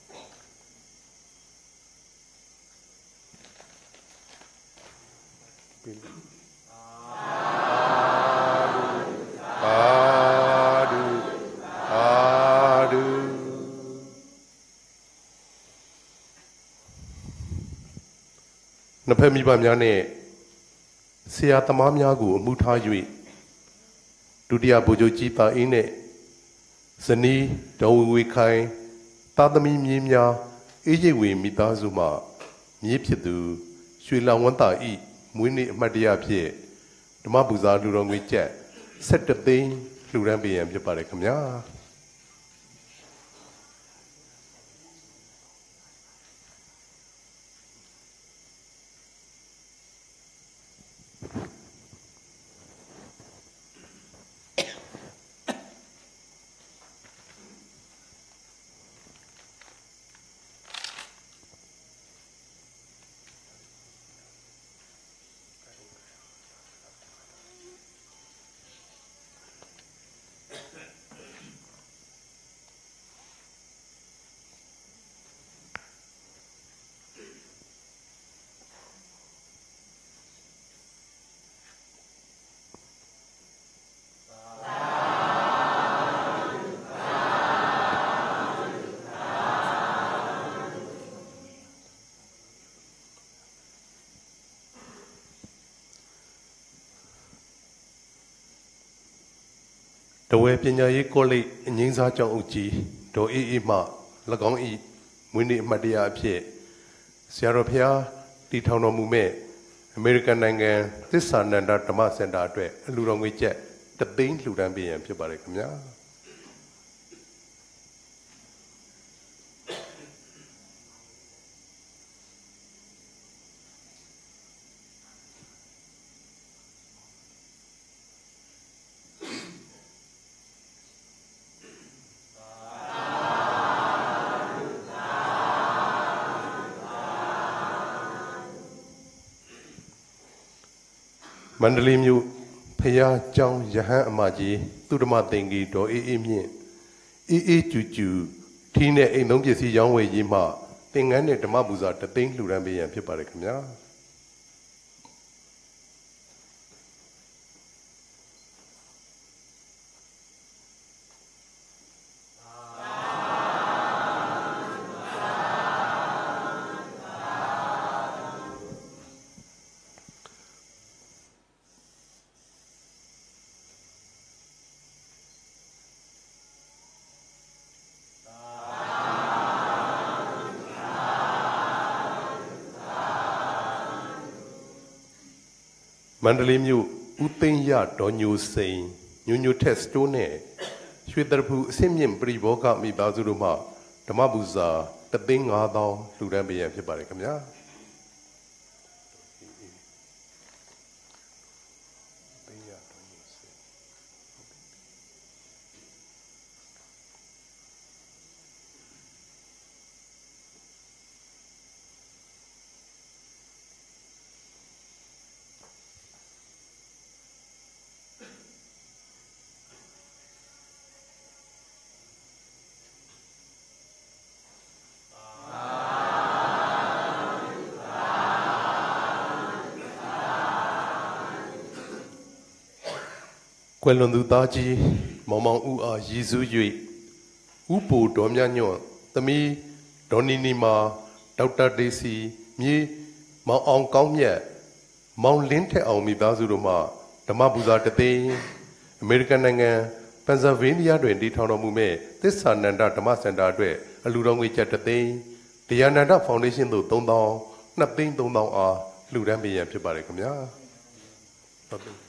Napemi Bamiane Siatamamiagu Mutayui Dudia Bojojita in it Sani Dawikai Tadami Mimia Ejewi Mitazuma Mipidu Shuila Wanta E Muni Madia Pie The Mabuza Lurongi Jet Set the thing Lurambi and Japarikamia The way Pina Yikoli in Yinza Chong Uchi, Do E Ma, Lagong E, Muni Madia Pie, Sierra Pia, Titono Mume, American Nangan, this son and that Tamas and Atre, Ludong Wichet, the Bing Ludambi and Pibarikamia. Mandalim Paya Chang Yaha Amaji, Tudama Dengi, Do E Imien, E E Juju, Tina in Nomjesi Yangway Yima, Tingan at the Mabuza, the Thing Lurambi and Piparikamia. Mandalim you Utin Ya don't you say, you new test to ne. Sweeterpu Simeon Privoka mi Bazuruma, the Mabuza, the Bing Adon, Lurambi and Pibarikamia. ကွယ်လွန်သူသားကြီးမောင်မောင်ဦးအားရည်စူး၍ဥပူတော်မြတ်ညွန့်သမီးဒေါ်နီနီမာဒေါက်တာဒေးစီမြေမောင်အောင်ကောင်းမြတ်မောင်လင်းထက်အောင်မိသားစုတို့မှဓမ္မပူဇာတသိန်းအမေရိကန်နိုင်ငံပန်ဆယ်ဗေးနီးယားတွင်တည်ထောင်တော်မူမဲ့သစ္စာနန္ဒဓမ္မစင်တာအတွက်အလှူတော်ငွေကျပ်တသိန်းတရားနန္ဒဖောင်ဒေးရှင်းသို့သုံးသောင်းနှစ်သိန်းသုံးသောင်းအားလှူဒန်းပေးရန်ဖြစ်ပါတယ်ခင်ဗျာဟုတ်ပြီ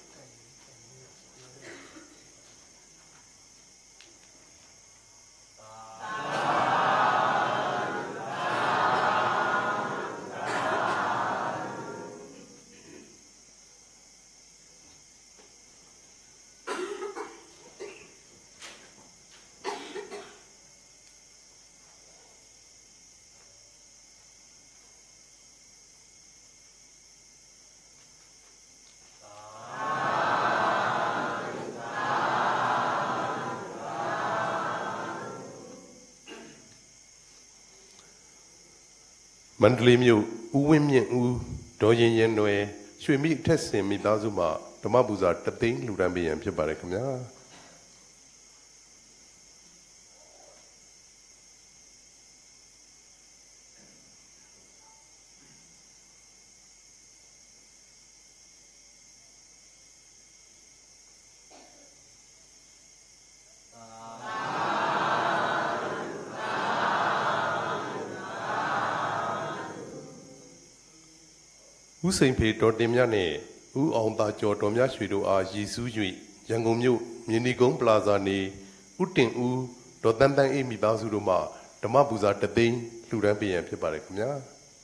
မန္တလေးမြို့ဦးဝင်းမြင့်ဦးဒေါ်ရင်ရင်နွယ်ရွှေမိထက်စင်မိသားစုမှဓမ္မပူဇာတသိန်းလှူဒန်းပေးရန်ဖြစ်ပါတယ်ခင်ဗျာဦးစိန်ဖေတော်တင်မြတ်နဲ့ဦးအောင်သာကျော်တော်မြတ်ရွှေတို့အားရည်စူး၍ရန်ကုန်မြို့မြင်းဒီကုန်းပလာဇာနေဦးတင်ဦးဒေါ်တန်းတန်းအေးမိသားစုတို့မှဓမ္မပူဇာတသိန်းလှူဒန်းပေးရန်ဖြစ်ပါတယ်ခင်ဗျာ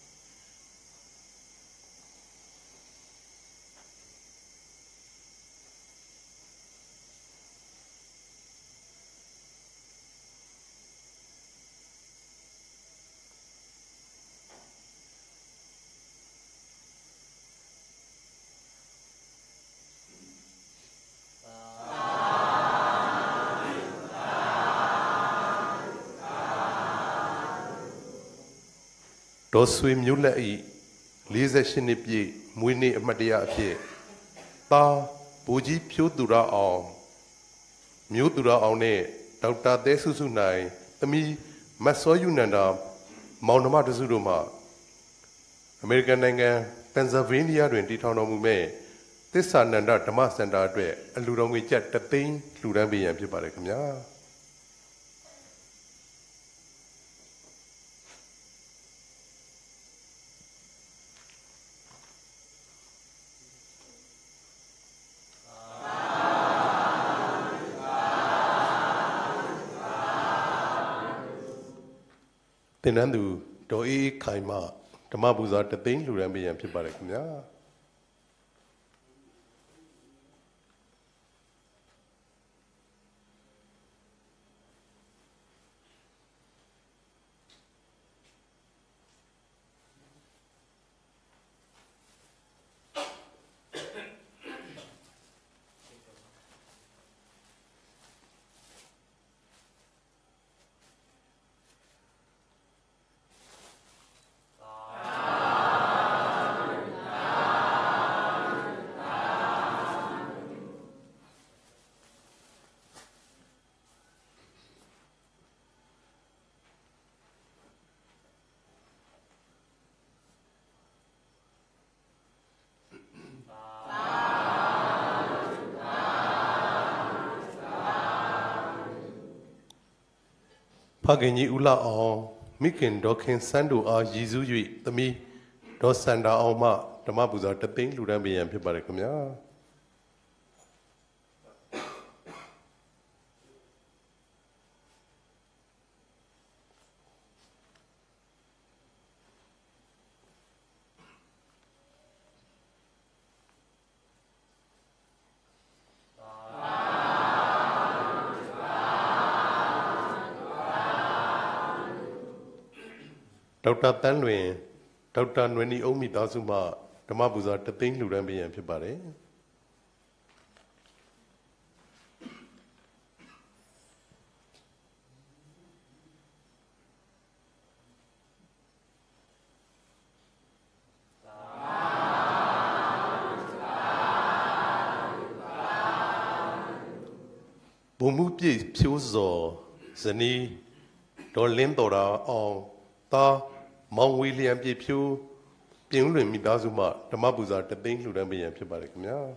ဒေါ်ဆွေမျိုးလက်ဤ၄၈နှစ်ပြည့်မွေးနေ့အမှတ်တရအဖြစ်သားဘိုးကြီးဖြိုးသူရအောင်မျိုးသူရအောင်နဲ့ဒေါက်တာသဲစုစုနိုင်သမီးမတ်စောယူနန္ဒာမောင်နှမတစုတို့မှအမေရိကန်နိုင်ငံပန်ဆယ်ဗေးနီးယားတွင်တည်ထောင်တော်မူမဲ့သစ္စာနန္ဒဓမ္မစင်တာအတွက်အလှူတော်ငွေကျပ်တသိန်းလှူဒန်းပေးရန်ဖြစ်ပါတယ်ခင်ဗျာသင်္นานသူဒေါ်အေးခိုင်မဓမ္မပူဇာတသိန်းလှူဒန်းပေးရန်ဖြစ်ပါတယ်ခင်ဗျာဖခင်ကြီးဦးလာအောင်မိခင်ဒေါခင်စန်းတို့အားရည်စူး၍သမီးဒေါ်စန္ဒာအောင်မှဓမ္မပူဇာတသိန်းလှူဒန်းပေးရန်ဖြစ်ပါတယ်ခင်ဗျာဒေါက်တာတန်းလွင်ဒေါက်တာနွယ်နီအုံးမိသားစုမှဓမ္မပူဇာတသိန်းလှူဒန်းပေးရန်ဖြစ်ပါတယ်ဘုံမှုပြည့်ဖြိုးစော်ဇနီးဒေါ်လင်းတော်တာအောင်သားမောင်ဝီလျံပြည့်ဖြိုးပြင်းလွင်မိသားစုမှဓမ္မပူဇာတသိန်းလှူဒန်းပေးရန်ဖြစ်ပါတယ်ခင်ဗျာ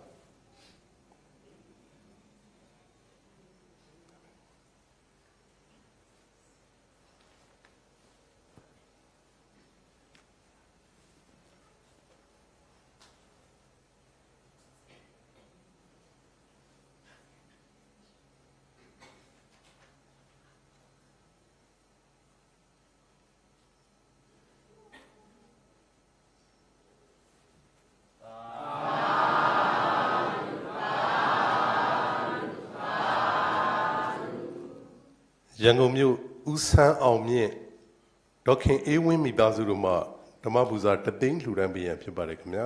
ရန်ကုန်မြို့ဦးဆန်းအောင်မြင့်ဒေါခင်အေးဝင်းမိသားစုတို့မှဓမ္မပူဇာတသိန်းလှူဒန်းပေးရန်ဖြစ်ပါတယ်ခင်ဗျာ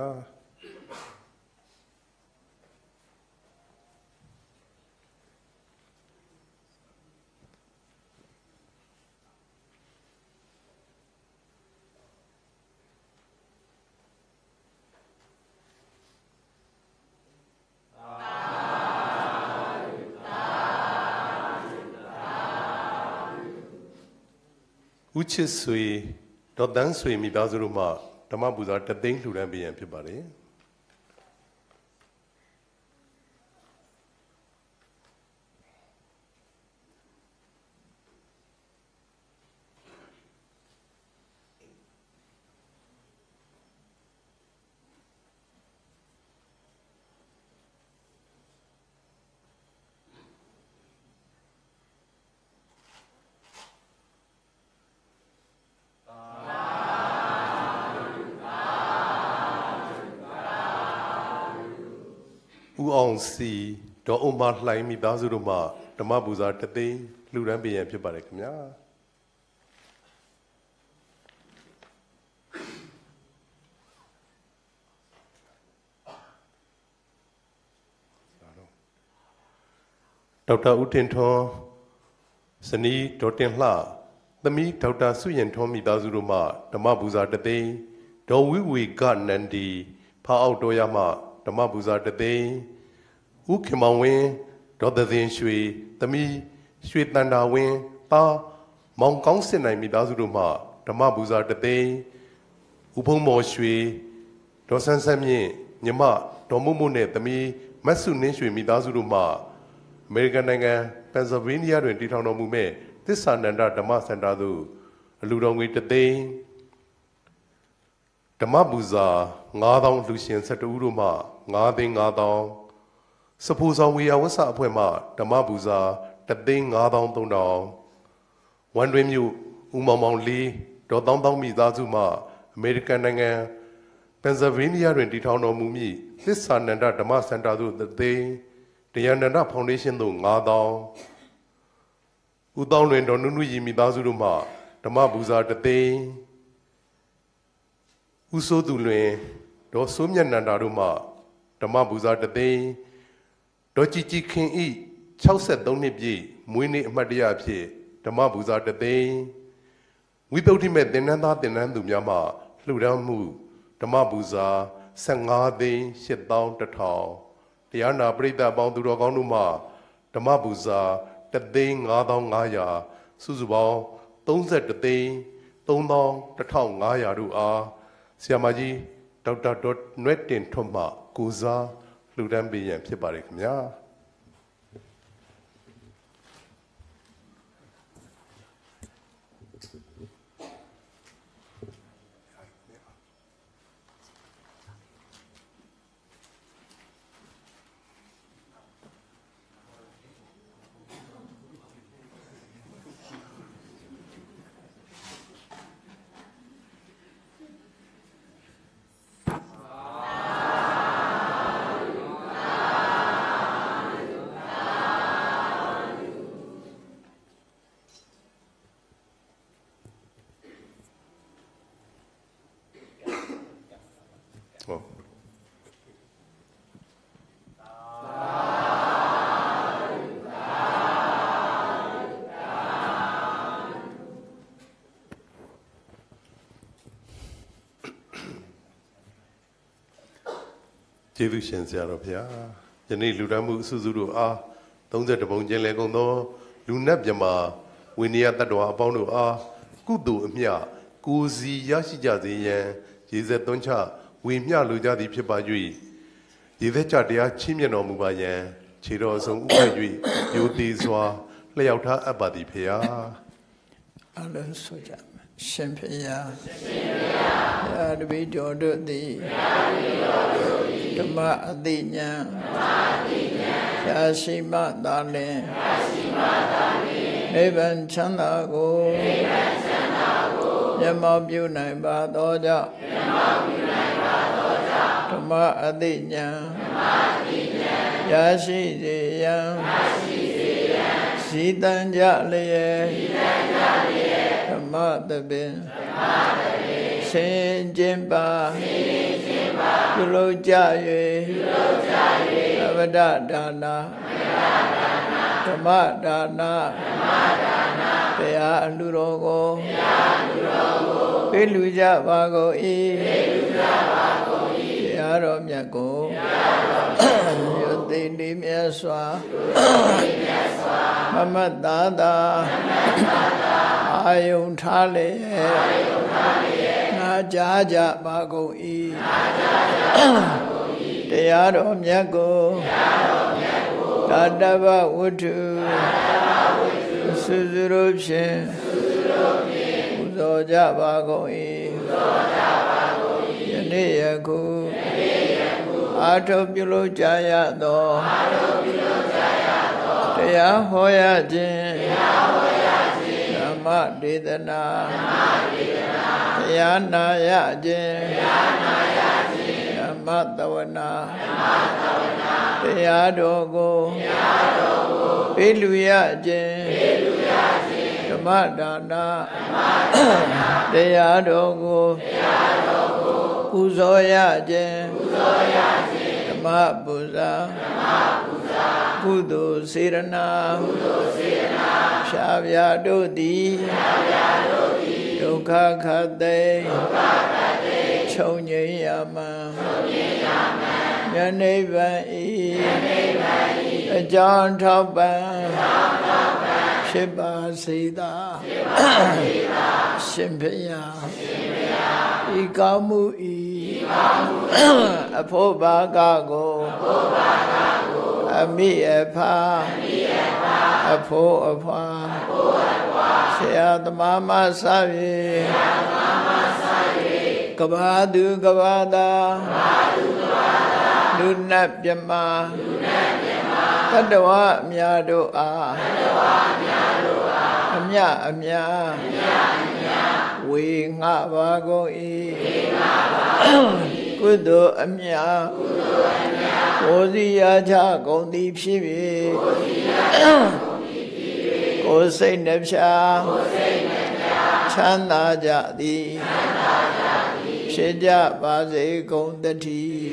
ဦးချစ်ဆွေဒေါ်တန်းဆွေမိသားစုတို့မှဓမ္မပူဇာတသိန်းလှူဒန်းပေးရန်ဖြစ်ပါတယ်ဦးအောင်စီဒေါ်အုံမလှိုင်းမိသားစုတို့မှဓမ္မပူဇာတသိန်းလှူဒန်းပေးရန်ဖြစ်ပါတယ်ခင်ဗျာဒေါက်တာဦးတင်ထွန်းဇနီးဒေါ်တင်လှသမီးဒေါက်တာစုရင်ထွန်းမိသားစုတို့မှဓမ္မပူဇာတသိန်းဒေါ်ဝိဝေကနန္ဒီဖာအောက်တော်ရမှဓမ္မပူဇာတသိန်းဥက္ကမောင်ဝင်းဒေါ်သဇင်ရွှေသမီးရွှေတန်တာဝင်းသားမောင်ကောင်းစစ်နိုင်မိသားစုတို့မှဓမ္မပူဇာတသိန်းဥဖုံမော်ရွှေဒေါ်ဆန်းဆန်းမြင့်ညီမဒေါ်မုံမုံနဲ့သမီးမတ်စုနှင်းရွှေမိသားစုတို့မှအမေရိကန်နိုင်ငံပန်ဆယ်ဗေးနီးယားတွင်တည်ထောင်တော်မူမဲ့သစ္စာနန္ဒဓမ္မစင်တာသို့အလူတော်ငွေတသိန်းဓမ္မပူဇာငါးသောင်းလူရှင်၁၁ဦးတို့မှငါးသိန်းငါးသောင်းစပူဆောင်ဝေယဝဆအဖွဲ့မှဓမ္မပူဇာတသိန်းငါးသောင်းသုံးထောင်ဝန်တွင်မြို့ဦးမောင်မောင်လေးဒေါ်တောင်းတောင်းမိသားစုမှအမေရိကန်နိုင်ငံပန်ဆယ်ဗေးနီးယားတွင်တည်ထောင်တော်မူမည့်သစ္စာနန္ဒဓမ္မစင်တာသို့တသိန်းတရားနန္ဒဖောင်ဒေးရှင်းသို့ငါးသောင်းဦးတောင်းလွင်ဒေါ်နုနုရီမိသားစုတို့မှဓမ္မပူဇာတသိန်းဦးစိုးသူလွင်ဒေါ်စိုးမြတ်နန္ဒာတို့မှဓမ္မပူဇာတသိန်းဒေါ်ကြည်ကြည်ခင်ဤ၆၃နှစ်ပြည့်မွေးနေ့အမှတ်တရအဖြစ်ဓမ္မပူဇာတသိန်းဝိသုဒ္ဓိမဲ့သင်္นานသားသင်္นานသူများမှလှူဒန်းမှုဓမ္မပူဇာ၁၅သိန်း၈သောင်းတစ်ထောင်တရားနာပရိသတ်ပေါင်းသူတော်ကောင်းတို့မှဓမ္မပူဇာတသိန်း၅သောင်း၅ရာစုစုပေါင်း၃၁သိန်း၃သောင်းတစ်ထောင်၅ရာတို့အားဆရာမကြီးဒေါက်တာဒေါ်နွဲ့တင်ထွန်းမှကိုစားလှူဒန်းပေးရန်ဖြစ်ပါတယ်ခင်ဗျာကျေးဇူးရှင်ဆရာတော်ဘုရားယနေ့လူတန်းမှုအစုစုတို့အားသုံးဆယ်တစ်ပုံကျင်းလဲကုန်သောလူနတ်မြမဝိနည်းတတ္တဝါအပေါင်းတို့အားကုသိုလ်အမျှကိုယ်စီရရှိကြစေရန်ရေစက်သွန်းချဝေမျှလိုကြသည်ဖြစ်ပါ၍ရေသက်ကြတရားချီးမြှင့်တော်မူပါရန်ခြေတော်အဆုံးဥပ္ပ၍ယိုသေးစွာလျှောက်ထားအပ်ပါသည်ဖေယအလုံးဆိုကြမယ်ရှင်ဖေယရှင်ဖေယဘုရားတပည့်တော်တို့သည်ဘုရားတပည့်တော်တို့သည်ဓမ္မအသိဉာဏ်ဓမ္မအသိဉာဏ်ရရှိမှသာလျှင်ရရှိမှသာလျှင်နိဗ္ဗာန်ချမ်းသာကိုနိဗ္ဗာန်ချမ်းသာကိုမျက်မှောက်ပြုနိုင်ပါသောကြောင့်မျက်မှောက်ပြုနိုင်ပါသောကြောင့်ဓမ္မအသိဉာဏ်ဓမ္မအသိဉာဏ်ရရှိစေရန်ရရှိစေရန်စီတံကြလျက်စီတံကြလျက်ဓမ္မသဘင်ဓမ္မသဘင်ဆင်ကျင်ပါဆင်ကျင်ပါပြုလုပ်ကြ၍ပြုလုပ်ကြ၍အဝဒဒါနာဓမ္မဒါနာဓမ္မဒါနာတရားအလှတော်ကိုတရားအလှတော်ကိုပေးလူကြပါကုန်၏ပေးလူကြပါကုန်၏တရားတော်မြတ်ကိုတရားတော်မြတ်ကိုယသိတိမြတ်စွာယသိမြတ်စွာမမတ္တာသာမမတ္တာသာအာယုန်ထားလေအာယုန်ထားလေနာကြားကြပါကုန်၏နာကြားကြပါကုန်၏တရားတော်မြတ်ကိုတရားတော်မြတ်ကိုတတ္တဗဝတ္ထုသုစုရုဖြင့်ပူဇော်ကြပါကုန်၏ယနေ့ယခုအာထုပြုလုပ်ကြရသောတရားဟောရခြင်းဓမ္မဒေသနာတရားနာရခြင်းဓမ္မသဝနာတရားတော်ကိုပေးလူရခြင်းဓမ္မဒါနတရားတော်ကိုပူဇော်ရခြင်းဓမ္မပူဇာကုသိုလ်စေရနာဖြာဖြာတို့သည်ဒုက္ခခတ်သိချုပ်ငြိမ်းရမှန်ယနေ့ဗံဤအကြောင်းထောက်ပံ့ဖြစ်ပါစေသာရှင်ဖေယဤကောင်းမှုဤအဖို့ဘာကကိုအမိအဖာအဖို့အဖွာဆရာသမားမဆ၍ကဘာသူကဘာသာလူနတ်မြမတတ္တဝအမြတ်တို့အားအမြအမြဝေငှပါကုန်၏ကုသိုလ်အမြကိုယ်စီရချကုန်သည်ဖြစ်၍ကိုယ်စိတ်နှပြချမ်းသာကြသည်ဖြစ်ကြပါစေကုန်သတည်း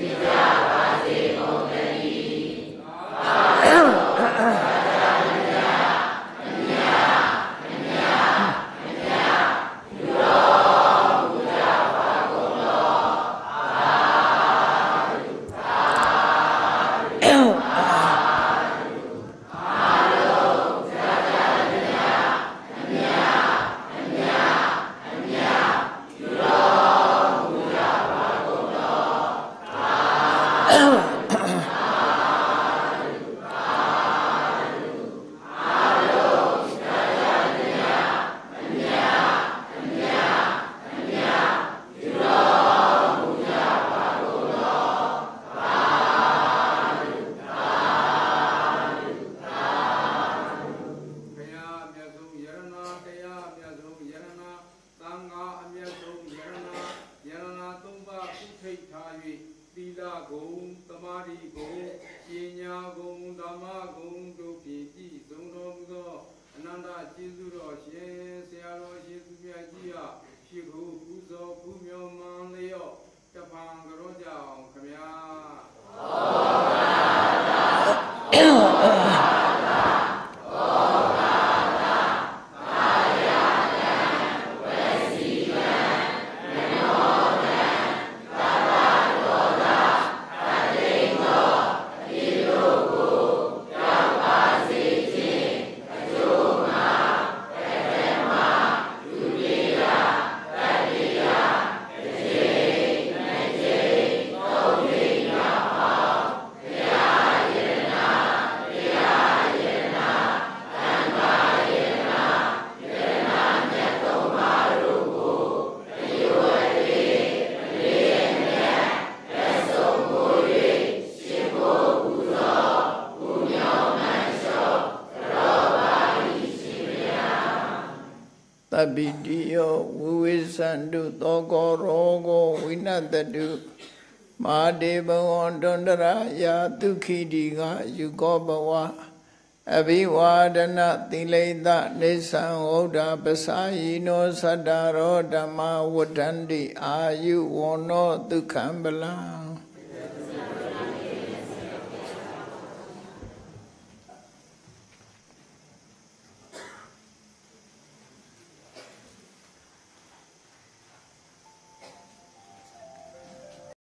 ပါစေပိတိယောဝိဝိသန္တုသောကောရောဂောဝိနတတုမာတေဘဝံဒန္တရာယာဒုခိတိကယူကောဘဝအဘိဝါဒနာသီလိတနေသံဝုဒ္ဓပစာယိနောသတ္တရောဓမ္မဝဋ္ဌန္တိအာယုဝန္နောဒုက္ခံပလံ